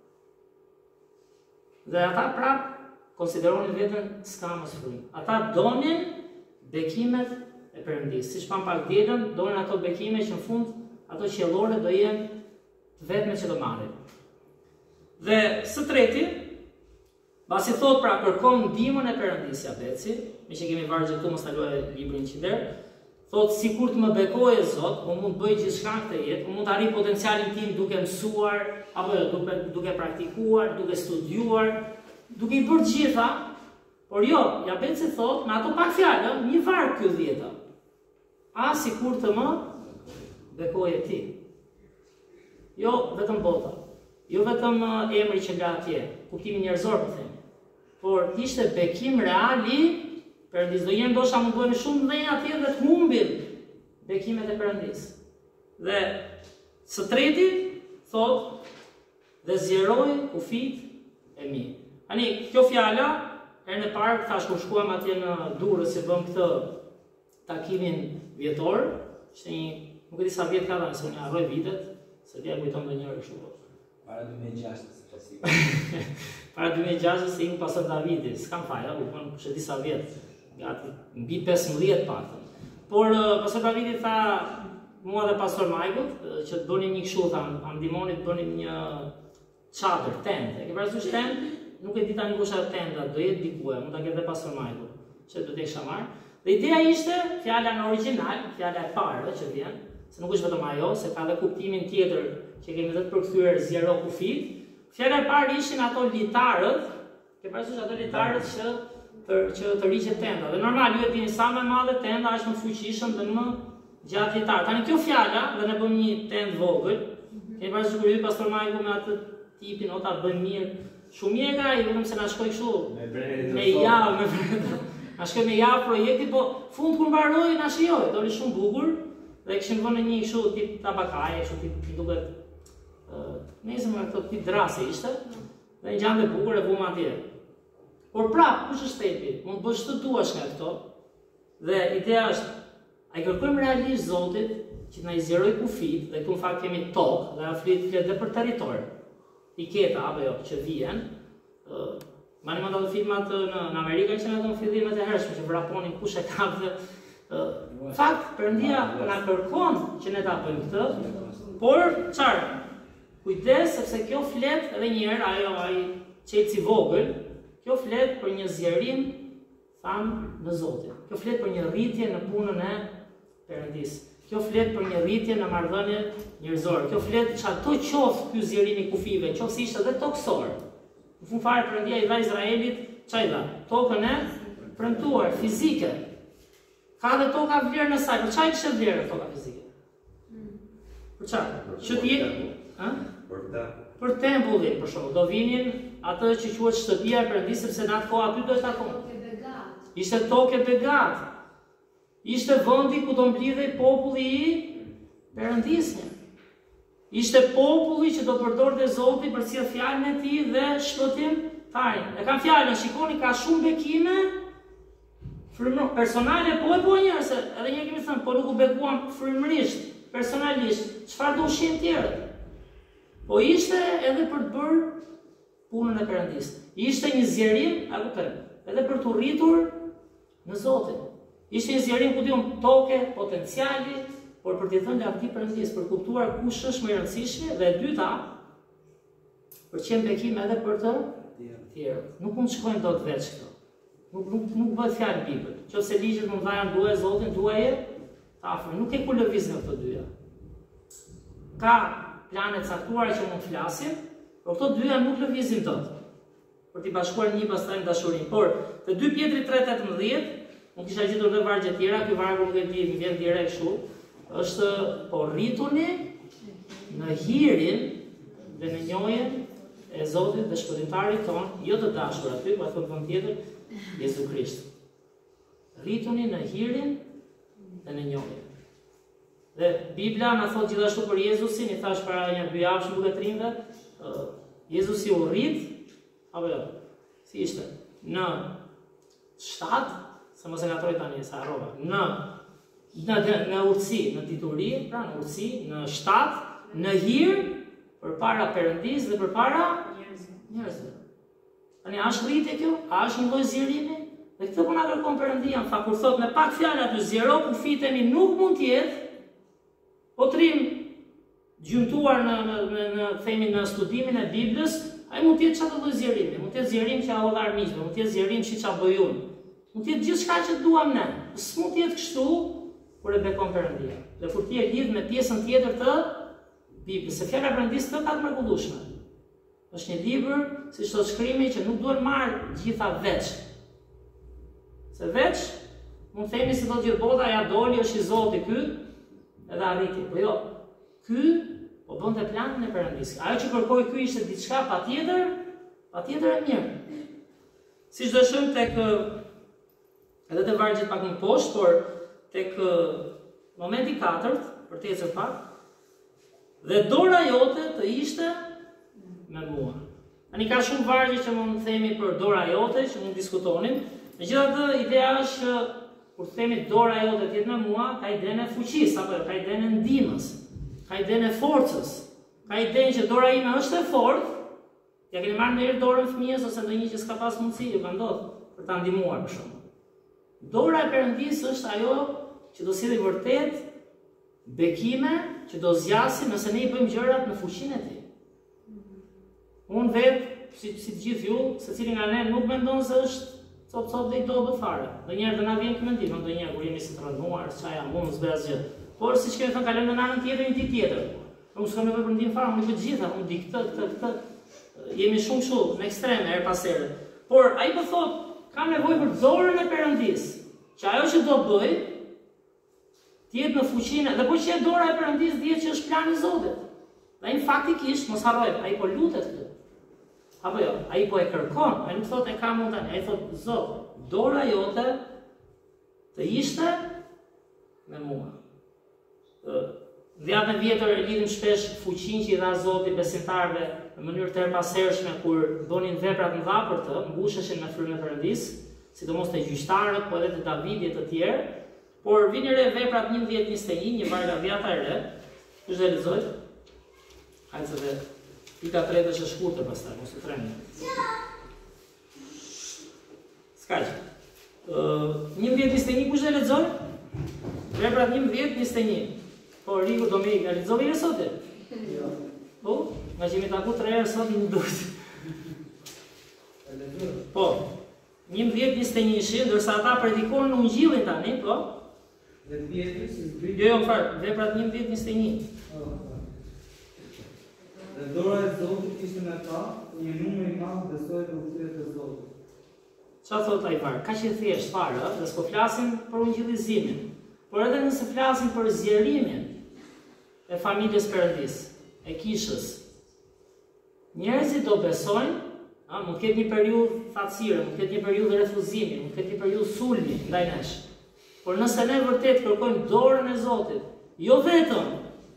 Dhe ata prap konsideronin veten skamës frym. Ata donin bekimet e Perëndisë. Siç pam pak dielën, donin ato bekime që në fund ato qiellore do jenë të vetme që do marrin. Dhe së treti, pasi thot pra kërkon ndihmën e Perëndisë Abeci, me që kemi vargje këtu mos ta luaj librin 100 herë, thot sikur të më bekoje Zot, unë mund të bëj gjithçka në këtë jetë, unë mund të arrij potencialin tim duke mësuar, apo duke praktikuar, duke studiuar, duke i bërë gjitha, por jo, Abeci thot, me ato pak fjalë, një varg ky 10. A sikur të më bekoje ti. Jo vetëm bota, jo vetëm emri që nga atje, kuptimi njerëzor po them, por ishte bekim reali, Perëndis do jenë ndoshta mund bëhen shumë dhënë atje dhe të humbin bekimet e Perëndisë. Dhe së treti thot dhe zgjeroi kufit e mi. Tani kjo fjala herën e parë thash kur shkuam atje në Durrës si bëm këtë takimin vjetor, ishte një, nuk e di sa vjet ka tani, se unë harroj vitet, se dia kujton ndonjëherë kështu. Para 2006 pasi. Para 2006 se iku pastor Davidi, s'kam faj, u bën kush e di sa vjet, gati mbi 15 paktën. Por pastor Davidi tha mua dhe pastor Majkut që të bënim një kështu, tha, ndihmoni të bënim një çadër, tent. E ke parasysh tent? Nuk e di tani kush është tenda, do jetë diku, mund ta ketë pastor Majkut, që do të isha marr. Dhe ideja ishte fjala në origjinal, fjala e parë që vjen, se nuk është vetëm ajo, se ka dhe kuptimin tjetër që kemi dhe të përkthyer zjero kufit. Fjala e parë ishin ato litarët, ke parasysh ato litarët që të riqet tenda. Dhe normal ju e dini sa më e madhe tenda është më të fuqishëm dhe më gjatë litar. Tani kjo fjala, dhe ne bëm një tendë vogël, keni parasysh kur hyn pastor Majku me atë tipin, o ta bëjmë mirë. Shumë mirë nga ai, vetëm se na shkoi kështu. Me javë, na shkoi me javë projekti, po fund kur mbaroi na shijoi, doli shumë bukur dhe kishim vënë një kështu tip tabakaje, kështu tip duket nesër me këto tip drase ishte. Dhe një gjallë e bukur e vum atje. Por prap, kush është tepi? Mund të bësh të duash nga këto. Dhe ideja është, ai kërkojmë realisht Zotit që na i zjeroj kufit, dhe këtu në fakt kemi tokë, dhe flet dhe për territor. Piketa apo jo që vjen. Mani më të filmat në Amerikë që në të fillimet e hershme që vraponin kush e ka dhe fakt, Perëndia na kërkon që ne ta bëjmë këtë, por çfarë? Kujdes sepse kjo flet edhe një herë ai qelci vogël, kjo flet për një zjerim tham në Zotin. Kjo flet për një rritje në punën e Perëndisë. Kjo flet për një rritje në marrëdhënie njerëzore. Kjo flet çato qoftë ky zjerim i kufive, qoftë ishte edhe toksor. Në fund fare Perëndia i dha Izraelit çfarë dha? Tokën e premtuar fizike. Ka dhe toka vlerën e saj. Për çfarë kishte vlerë toka fizike? Për çfarë? Që ti për tempullin, për shembull, do vinin atë që quhet shtëpia e Perëndisë, sepse në atë kohë aty do të takon. Ishte tokë begat. Ishte vendi ku do mblidhej populli i Perëndisë. Ishte populli që do përdorte Zoti për cilë fjalën e tij dhe shpëtim tarin. E kam fjalën, shikoni ka shumë bekime. Personale po e bën njerëz, edhe një kemi thënë, po nuk u bekuam frymërisht, personalisht, çfarë do ushqim tjerë. Po ishte edhe për të bërë punën e Perëndisë. Ishte një zjerim, a kupton, edhe për të rritur në Zotin. Ishte një zjerim ku diun toke, potenciali, por për t'i thënë lavdi Perëndisë, për kuptuar kush është më i rëndësishmi, dhe e dyta, për qenë bekim edhe për të tjerë. Nuk mund të shkojnë dot veç këto. Nuk bëhet fjalë Bibël. Nëse ligjet më dhajan duaj Zotin, duaje të afër. Nuk e ku lëviz në këto dyja. Ka plane caktuara që mund të flasim, por këto dyja nuk lëvizin dot. Për t'i bashkuar një pastaj në dashurinë. Por te 2 Pjetri 3:18, unë kisha gjetur edhe vargje tjera, ky vargu nuk e di, më vjen direkt kështu. Është po rrituni në hirin dhe në njohjen e Zotit dhe shpëtimtarit ton, jo të dashur aty, po atë vend tjetër, Jezu Krisht. Rrituni në hirin dhe në njohjen. Dhe Bibla na thot gjithashtu për Jezusin, i thash para një 2 javësh duke trimve, Jezusi u rrit, apo jo, si ishte, në 7, se mos e ngatroj tani, sa harrova, në urtësi, në dituri, pra në urtësi, në 7, në hir, përpara Perëndisë dhe përpara njerëzve. Tani a është rritje kjo? A është një lloj zjerimi? Dhe këtë po na kërkon Perëndia, fa kur thot me pak fjalë aty zero kufitemi nuk mund të jetë, po trim gjymtuar në studimin e Biblës, ai mund të jetë çfarë lloj zjerimi, mund të jetë zjerim që aho armiqve, mund të jetë zjerim që ça bëjun. Mund të jetë gjithçka që duam ne. S'mund të jetë kështu kur e bekon Perëndia. Dhe kur ti e lidh me pjesën tjetër të Biblës, se fjala e Perëndisë të ka të mrekullueshme. Është një libër, siç thot shkrimi, që nuk duhet marr gjitha veç. Se veç mund themi se do gjithë bota ja doli është i Zoti ky, edhe arriti. Po jo. Ky po bënte planin e Perëndisë. Ajo që kërkoi ky ishte diçka patjetër e mirë. Siç do shohim tek edhe te vargjet pak më poshtë, por tek momenti 4, për të ecur pak, dhe dora jote të ishte me mua. Tani ka shumë vargje që mund të themi për dora jote, që mund diskutonin. Megjithatë, ideja është që kur themi dora jote të jetë me mua, ka idenë e fuqisë, apo ka idenë e ndihmës, ka idenë e forcës, ka idenë që dora ime është e fortë. Ja keni marrë ndonjëherë dorën fëmijës ose ndonjë që s'ka pas mundësi, ju ka ndodhur për ta ndihmuar për shkak. Dora e Perëndisë është ajo që do sjellë vërtet bekime, që do zgjasim nëse ne i bëjmë gjërat në fuqinë e tij. Unë vetë, si të gjithë ju, secili nga ne nuk mendon se është cop dhe i dobët fare. Ndonjëherë do na vjen ky mendim, ndonjëherë kur jemi si të rënduar, çfarë jam unë, s'bëj asgjë. Por siç kemi thënë kalojmë në anën tjetër një ditë tjetër. Unë s'kam nevojë për ndim fare, unë di të gjitha, unë di këtë. Jemi shumë kështu, në ekstreme her pas here. Por ai po thotë, kam nevojë për dorën e Perëndis, që ajo që do bëj të jetë në fuqinë, dhe po që e dora e Perëndis dihet që është plani i Zotit. Dhe ai faktikisht mos harrojmë, ai po lutet këtu. Apo jo, ai po e kërkon, ai nuk thotë e kam unë tani, ai thotë Zot, dora jote të ishte me mua. Dhjetën vjetër e lidhim shpesh fuqinë që i dha Zoti besimtarëve në mënyrë të erpashershme kur bënin vepra të mëdha për të, mbusheshin me frymën e Perëndis, sidomos te gjyqtarët, po edhe te Davidi e të tjerë. Por vini re veprat 11:21, një varg avjata e re. Kush do lexoj? Hajde se pika 3 është e shkurtër pastaj, mos u tremni. Skaq. 11:21 kush do lexoj? Veprat 11:21. Po Riku do më lexoj herë sot. Jo. Po, nga që mi taku 3 herë sot më duhet. Po. 11:21, ndërsa ata predikojnë në ungjillin tani, po? Jo, fare, veprat 11:21. Dhe dora e Zotit ishte me ta, një numër i madh besoi në udhëtimet e Zotit. Çfarë thot ai fare? Kaq e thjesht fare, dhe s'po flasim për ungjillizimin, por edhe nëse flasim për zgjerimin e familjes Perëndis, e kishës. Njerëzit do besojnë, mund të ketë një periudhë thatësire, mund të ketë një periudhë refuzimi, mund të ketë një periudhë sulmi ndaj nesh. Por nëse ne vërtet kërkojmë dorën e Zotit, jo vetëm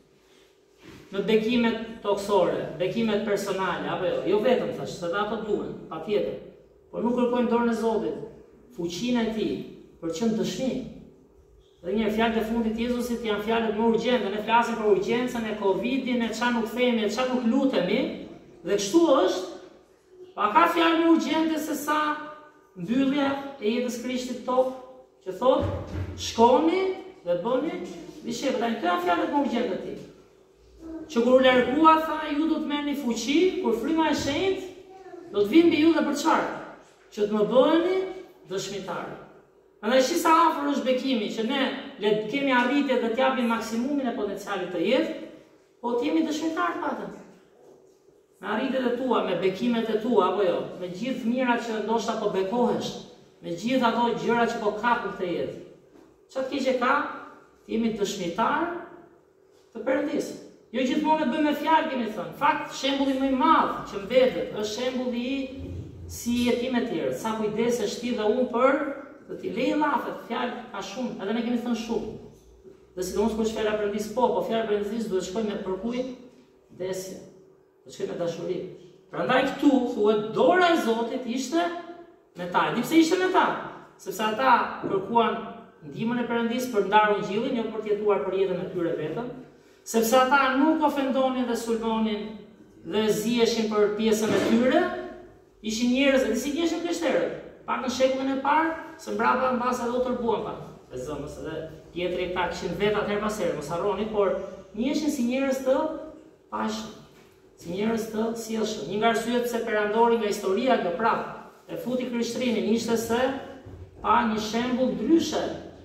në bekimet toksore, bekimet personale, apo jo vetëm thash, se ato duhen, patjetër. Por nuk kërkojmë dorën e Zotit, fuqinë e Tij për qenë dëshmi. Dhe një fjalë të fundit të Jezusit janë fjalët më urgjente, ne flasim për urgjencën e Covidit, e çfarë nuk themi, e çfarë nuk lutemi, dhe kështu është. Pa ka fjalë më urgjente se sa mbyllja e jetës Krishtit tokë, që thotë, shkoni dhe bëni dishepull. Këto janë fjalët më urgjente të Tij. Që kur u largua tha, ju do të merrni fuqi, kur fryma e shenjtë do të vinë mbi ju dhe për çfarë? Që të më bëheni dëshmitarë. Andaj sa afër është bekimi, që ne le të kemi arritje dhe të japim maksimumin e potencialit të jetë, po të jemi dëshmitarë patëm. Me arritjet e tua, me bekimet e tua, apo jo, me gjithë mirat që ndoshta po bekohesh, me gjithë ato gjëra që po kapën këtë jetë. Çfarë keq e ka? Të jemi dëshmitarë të Perëndis. Jo gjithmonë e bëjmë me fjalë, kemi thënë. Fakt, shembulli më i madh që mbetet është shembulli i si jetimet e tjerë. Sa kujdesesh ti dhe unë për të ti lej llafet, fjalë ka shumë, edhe ne kemi thënë shumë. Dhe sidomos kur është fjala e Perëndis, po fjala e Perëndis duhet shkojë me përkuj desje. Do shkojë me dashuri. Prandaj këtu thuhet dora e Zotit ishte me ta. Di pse ishte me ta? Sepse ata kërkuan ndihmën e Perëndis për ndarë ungjillin, jo për të jetuar për jetën e tyre vetëm. Sepse ata nuk ofendonin dhe sulmonin dhe ziheshin për pjesën e tyre, ishin njerëz dhe si ishin krishterët. Pak në shekullin e parë, së mbrapa mbas edhe u tërbuan pak. E zëmës edhe tjetri ka kishin vetat her pas here, mos harroni, por njiheshin si njerëz të pashëm, si njerëz të sjellshëm. Një nga arsyet pse perandori nga historia kjo prapë e futi krishterimin ishte se pa një shembull ndryshe.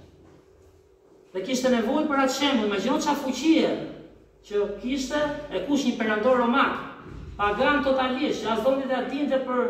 Dhe kishte nevojë për atë shembull, imagjino çfarë fuqie që kishte e kush një perandor romak, pagan totalisht, as donte ta dinte për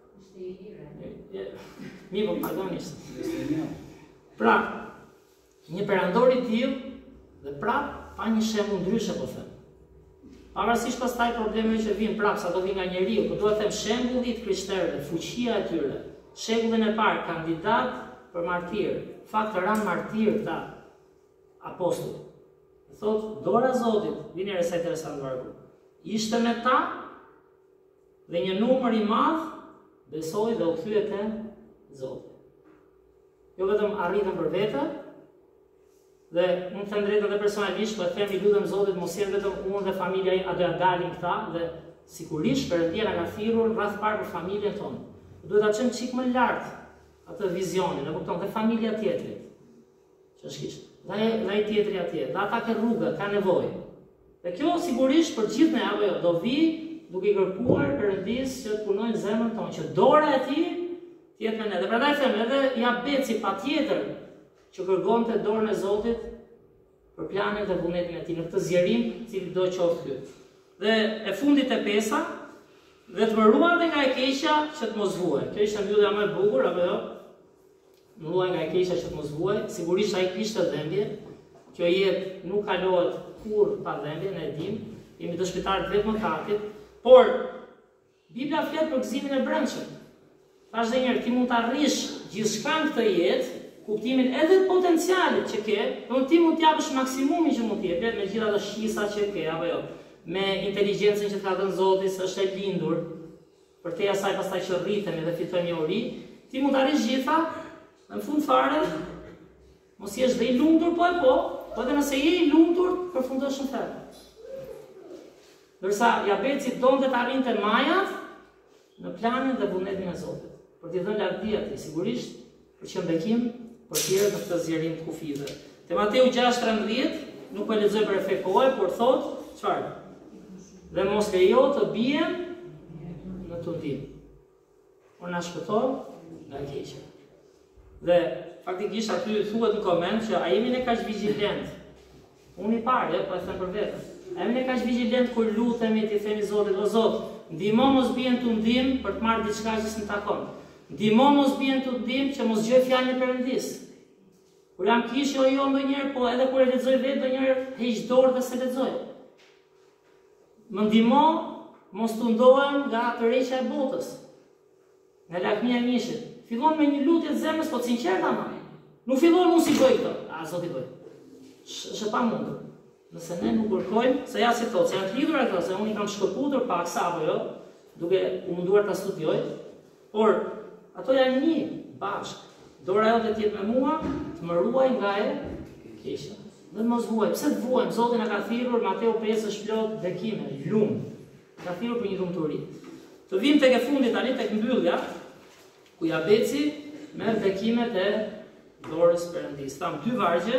mi po paganisht. Pra, një perandor i tillë dhe prap pa një shembull ndryshe po them. Pavarësisht pastaj problemeve që vijnë prap sa do vi nga njeriu, por duhet të them shembulli i krishterëve, fuqia e tyre. Shekullin e parë kandidat për martir, fakt ran martir ta apostullit. Thot, dora e Zotit, vini re sa interesant vargu. Ishte me ta dhe një numër i madh besoi dhe u kthye te Zoti. Jo vetëm arritën për vete, dhe unë them drejtën dhe personalisht, po them i lutem Zotit mos jetë vetëm unë dhe familja ime, a do ja dalim këta dhe sigurisht Perëndia na ka thirrur rreth parë për familjen tonë. Duhet ta çojmë çik më lart atë vizionin, e kupton, dhe familja tjetrit. Që është kishte. Dhe ai tjetri atje, dhe ata ke rrugë, ka nevojë. Dhe kjo sigurisht për gjithë ne apo jo, do vi duke kërkuar Perëndis që të punojnë zemrën tonë, që dora e Tij të jetë me ne. Dhe prandaj them edhe Jabeci patjetër që kërkonte dorën e Zotit për planin dhe vullnetin e tij në këtë zgjerim, i cili do qoftë ky. Dhe e fundit e pesa, dhe të më ruante nga e keqja që të mos vuaj. Kjo ishte mbyllja më e bukur, apo jo? Më ruaj nga e keqja që të mos vuaj. Sigurisht ai kishte dhimbje. Kjo jetë nuk kalohet kurrë pa dhimbje, ne e dim. Jemi dëshmitarë vetë mëkatit, por Bibla flet për gëzimin e brendshëm. Thash edhe një herë, ti mund të arrish gjithçka në këtë jetë, kuptimin edhe të potencialit që ke, do ti mund t'japësh maksimumin që mund t'jepë, me gjitha ato shqisa që ke, apo jo, me inteligjencën që t'ka dhënë Zoti, se është e lindur, përtej asaj pastaj që rritemi dhe fitojmë njohuri, ti mund të arrish gjitha, në fund fare, mos jesh dhe i lumtur po edhe nëse je i lumtur, përfundosh në ferr. Ndërsa Jabeci donte të arrinte majat në planin dhe vullnetin e Zotit. Për t'i dhënë lartësi atij, sigurisht, për që bekim, për tjerë në këtë zgjerim të kufive. Te Mateu 6:13, nuk po e lexoj për efekt kohe, por thot, çfarë? Dhe mos lejo të bien në tundim. Por na shpëto nga e keqja. Dhe faktikisht aty thuhet në koment që a jemi ne kaq vigjilent. Unë i parë, po e them për veten. A jemi ne kaq vigjilent kur lutemi ti themi Zotit, o Zot, ndihmo mos bien në tundim për të marrë diçka që s'm takon. Ndihmo mos bien në tundim që mos gjej fjalën e Perëndis. Kur jam kish jo ndonjëherë, po edhe kur e lexoj vetë ndonjëherë heq dorë dhe se lexoj. Më ndihmo mos të ndohem nga tërheqja e botës, nga lakmia e mishit. Fillon me një lutje të zemrës, po sinqert ama. Nuk fillon unë si bëj këtë, Zoti bëj. Është pa mundur. Nëse ne nuk kërkojmë, se ja si thotë, se janë të lidhura këto, se unë i kam shkëputur paksa apo jo, duke u munduar ta studioj, por ato janë një bashkë. Dora jote të jetë me mua, të më ruaj nga e keqja. Dhe mos vuaj. Pse të vuajmë? Zoti na ka thirrur, Mateu 5 është plot bekime, lum. Ka thirrur për një lumturi. Të vim tek e fundit tani tek mbyllja, ku Jabeci merr bekimet e dorës Perëndis. Tam 2 vargje.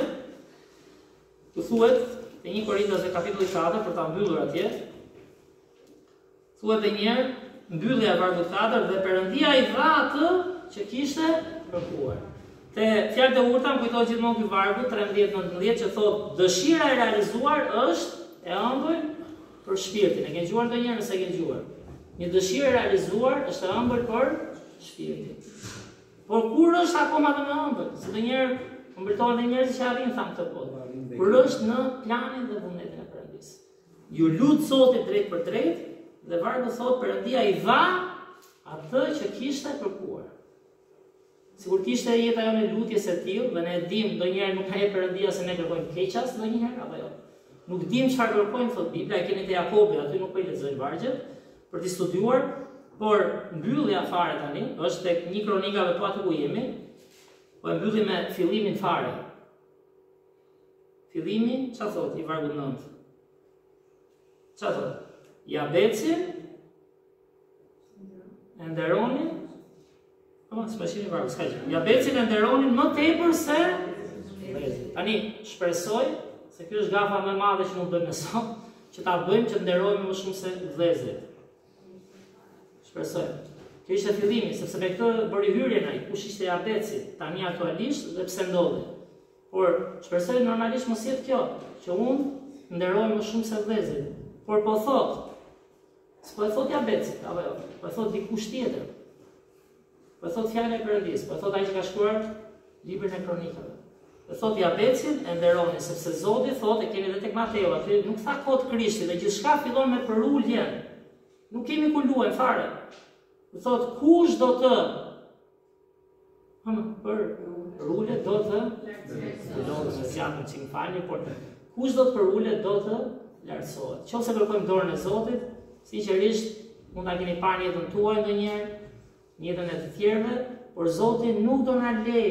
Ku thuhet te 1 Korintasve kapitulli 4 për ta mbyllur atje. Thuhet edhe një herë mbyllja e vargut 4 dhe Perëndia i dha atë që kishte kërkuar. Te fjalët e urta më kujtohet gjithmonë ky vargu 13-19 që thotë dëshira e realizuar është e ëmbël për shpirtin. E ke dëgjuar ndonjëherë nëse e ke dëgjuar? Një dëshirë e realizuar është e ëmbël për shpirtin. Por kur është akoma të më ëmbël? Se ndonjëherë mbërtohen edhe njerëz që arrin tham këtë botë. Kur është në planin dhe vullnetin e Perëndis. Ju lut Zotit drejt për drejt dhe vargu thotë Perëndia i dha atë që kishte kërkuar. Sigur kishte jeta jonë lutjes e tillë dhe ne e dim ndonjëherë nuk ka jep Perëndia se ne kërkojmë keqas ndonjëherë apo jo. Nuk dim çfarë kërkojmë thot Bibla, e keni te Jakobi, aty nuk po i lexojmë vargjet për të studiuar, por mbyllja fare tani është tek 1 Kronikave po aty ku jemi, po e mbyllim me fillimin fare. Fillimi, çfarë thot i vargut 9? Çfarë thot? Jabeci e nderonin, s'pashini vargu, s'ka gjë. Jabecin e nderonin më tepër se vëllezërit. Tani shpresoj se kjo është gafa më e madhe që mund të bëjmë sot, që ta bëjmë që të nderojmë më shumë se vëllezërit. Shpresoj. Kjo ishte fillimi, sepse me këtë bëri hyrjen ai, kush ishte Jabeci, tani aktualisht dhe pse ndodhi. Por shpresoj normalisht mos jetë kjo, që unë nderoj më shumë se vëllezërit. Por po thot, s'po e thot Jabeci, apo jo, po e thot dikush tjetër. Po e thot fjala e Perëndis, po e thot ai që ka shkruar librin e Kronikave. Po e thot Jabecin e nderoni, sepse Zoti thotë, e keni edhe tek Mateu, aty nuk tha kot Krishti, dhe gjithçka fillon me përuljen. Nuk kemi ku luajmë fare. Po thot kush do të për rule do të zjatëm që më falni, por kush do të për rule do të lartësohet. Qofse kërkojmë dorën e Zotit, sinqerisht mund ta keni parë në jetën tuaj ndonjëherë, në jetën e të tjerëve, por Zoti nuk do na lejë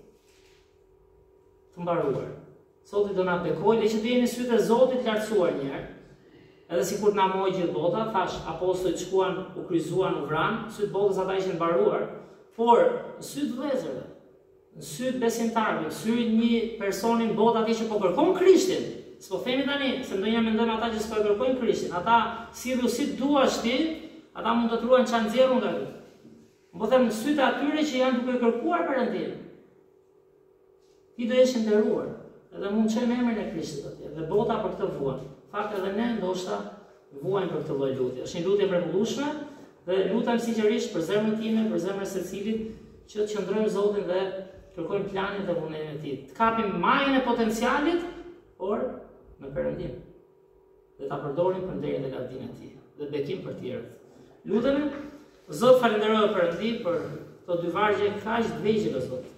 të mbaruar. Zoti do na bekojë, le që të jemi sytë e Zotit lartësuar një herë. Edhe sikur na mohoi gjithë bota, thash apostujt shkuan, u kryqëzuan, u vranë, sytë botës ata ishin mbaruar, por në sytë vëllezërve, në sytë besimtarëve, në sytë një personi në botë atij që po kërkon Krishtin. S'po themi tani, se ndonjëherë mendojmë ata që s'po kërkojnë Krishtin, ata sillu si duash ti, ata mund të truajnë çan nxjerrun nga ky. Po them në sytë atyre që janë duke kërkuar Perëndin. Ti do jesh nderuar. edhe mund të çojmë emrin e Krishtit atje. Dhe bota për këtë vuan. Fakt edhe ne ndoshta vuajmë për këtë lloj lutje. Është një lutje e mrekullueshme dhe lutem sinqerisht për zemrën time, për zemrën e secilit që të qëndrojmë Zotin dhe kërkojmë planin dhe vullnetin e Tij. Të kapim majën e potencialit, por me Perëndim. Dhe ta përdorim për nderin dhe lavdinë e Tij dhe bekim për të tjerët. Lutemi, Zot, falenderoj Perëndi për këto dy vargje kaq të vegjël, Zot.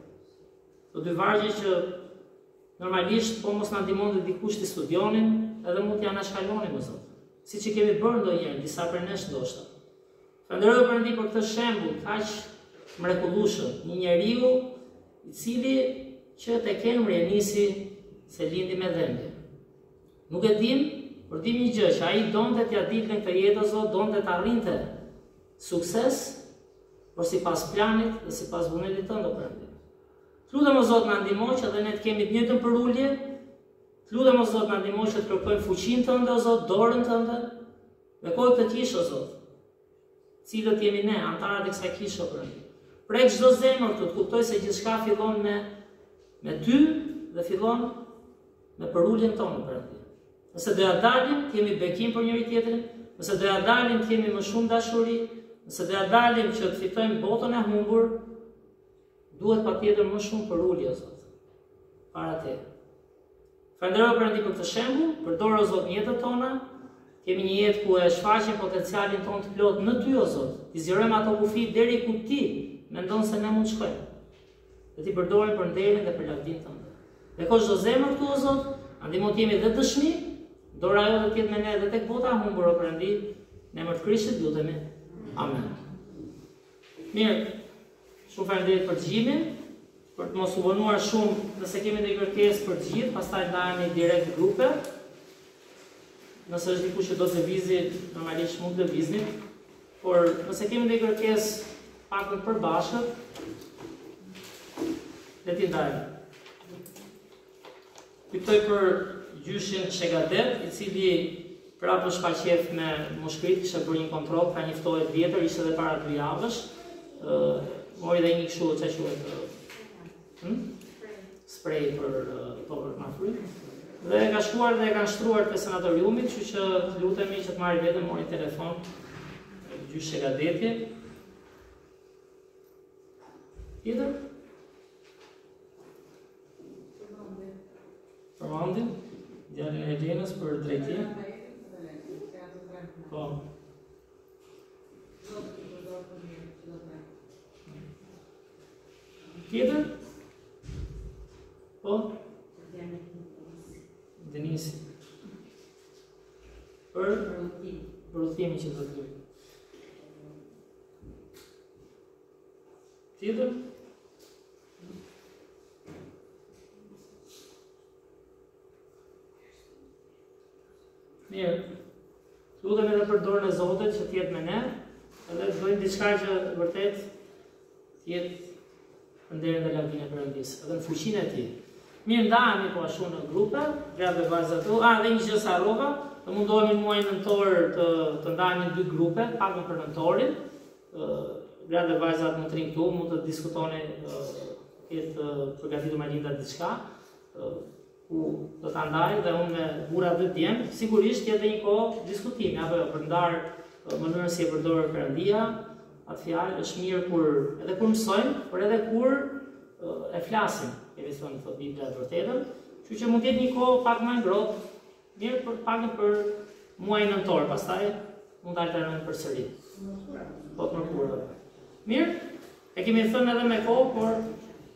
Këto dy vargje që normalisht po mos na ndihmonte dikush të studionin, edhe mund t'ja anashkalonim, Zot. Siç i kemi bërë ndonjëherë, disa për nesh ndoshta. Falenderoj Perëndi për këtë shembull kaq mrekullueshëm, një njeriu i cili që tek emri e nisi se lindi me dhëmbje. Nuk e dim, por dim një gjë, që ai donte t'ja dilte në këtë jetë, Zot, donte të arrinte sukses, por sipas planit dhe sipas vullnetit tënd, Perëndi. Lutem o Zot, na ndihmo që edhe ne të kemi të njëjtën përulje. Lutem o Zot, na ndihmo që të kërkojmë fuqinë tënde, o Zot, dorën tënde, me kohë të kishë, o Zot, cilët jemi ne, antarët e kësaj kishe, o Perëndi. Prek çdo zemër këtu, të kuptoj se gjithçka fillon me ty dhe fillon me përuljen tonë, Perëndi. Nëse doja dalim, të jemi bekim për njëri tjetrin, nëse doja dalim, të jemi më shumë dashuri, nëse doja dalim që të fitojmë botën e humbur, duhet patjetër më shumë përulje, o Zot, para te. Falenderoj Perëndi për këtë shembull, përdor o Zot jetën tona. Kemi një jetë ku e shfaqim potencialin tonë të plot në ty, o Zot. Ti zgjerojmë ato kufi deri ku ti mendon se ne mund të shkojmë. Dhe ti përdorim për nderin dhe për lavdinë tënde. Dhe ko çdo zemër këtu, o Zot, ndihmo të jemi dhe dëshmi, dora jote të jetë me ne edhe tek bota e humbur, o Perëndi, në emër të Krishtit lutemi. Amen. Mirë, shumë faleminderit për dëgjimin, për të mos u vonuar shumë, nëse kemi ndonjë kërkesë për të gjithë, pastaj ndajemi direkt në grupe. Nëse është dikush që do të lëvizi, normalisht mund të lëvizni, por nëse kemi ndonjë kërkesë pak të përbashkët, le t'i ndajmë. Kujtoj për gjyshin Shegadet, i cili prapë shfaqet me moshkrit, kishte bërë një kontroll, ka njoftuar vjetër, ishte edhe para 2 javësh. Mori dhe një kështu çfarë quhet? Spray për tokër mafryt. Dhe ka shkuar dhe ka shtruar te sanatoriumi, kështu që lutemi që të marrë vetëm mori telefon gjysh Shegadeti. Tjetër? Përmandin, djalin e Elenës për drejtim. Po. Tjetër? Po? Denisi. Për udhëtimin që do të bëj. Tjetër? Mirë. Lutem edhe për dorën e Zotit që të jetë me ne, edhe të bëjmë diçka që vërtet të jetë për nderin dhe lavdinë e Perëndisë, edhe në fuqinë e Tij. Mirë, ndahemi po ashtu në grupe, gratë dhe vajza tu. Dhe një gjë sa harrova, të mundohemi në muajin nëntor të ndahemi në 2 grupe, pak më për nëntorin. Gratë dhe vajzat mund të rinë këtu, mund të diskutoni, ketë përgatitur me linda diçka, ku do ta ndaj dhe unë me burra 2 djemë, sigurisht jetë një kohë diskutimi, apo jo, për ndarë mënyrën si e përdorë Perëndia, atë fjalë është mirë edhe kur mësojmë, por edhe kur e flasim. Kemi thënë të Bibla të vërtetën, kështu që mund të jetë një kohë pak më ngrohtë, mirë pakën për muajin nëntor, pastaj mund të alternojmë përsëri. Po të mërkurë. Mirë, e kemi thënë edhe me kohë, por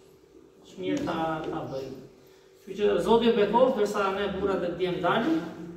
është mirë ta bëjmë. Kështu që Zoti ju bekoj, ndërsa ne burrat e djem dalim.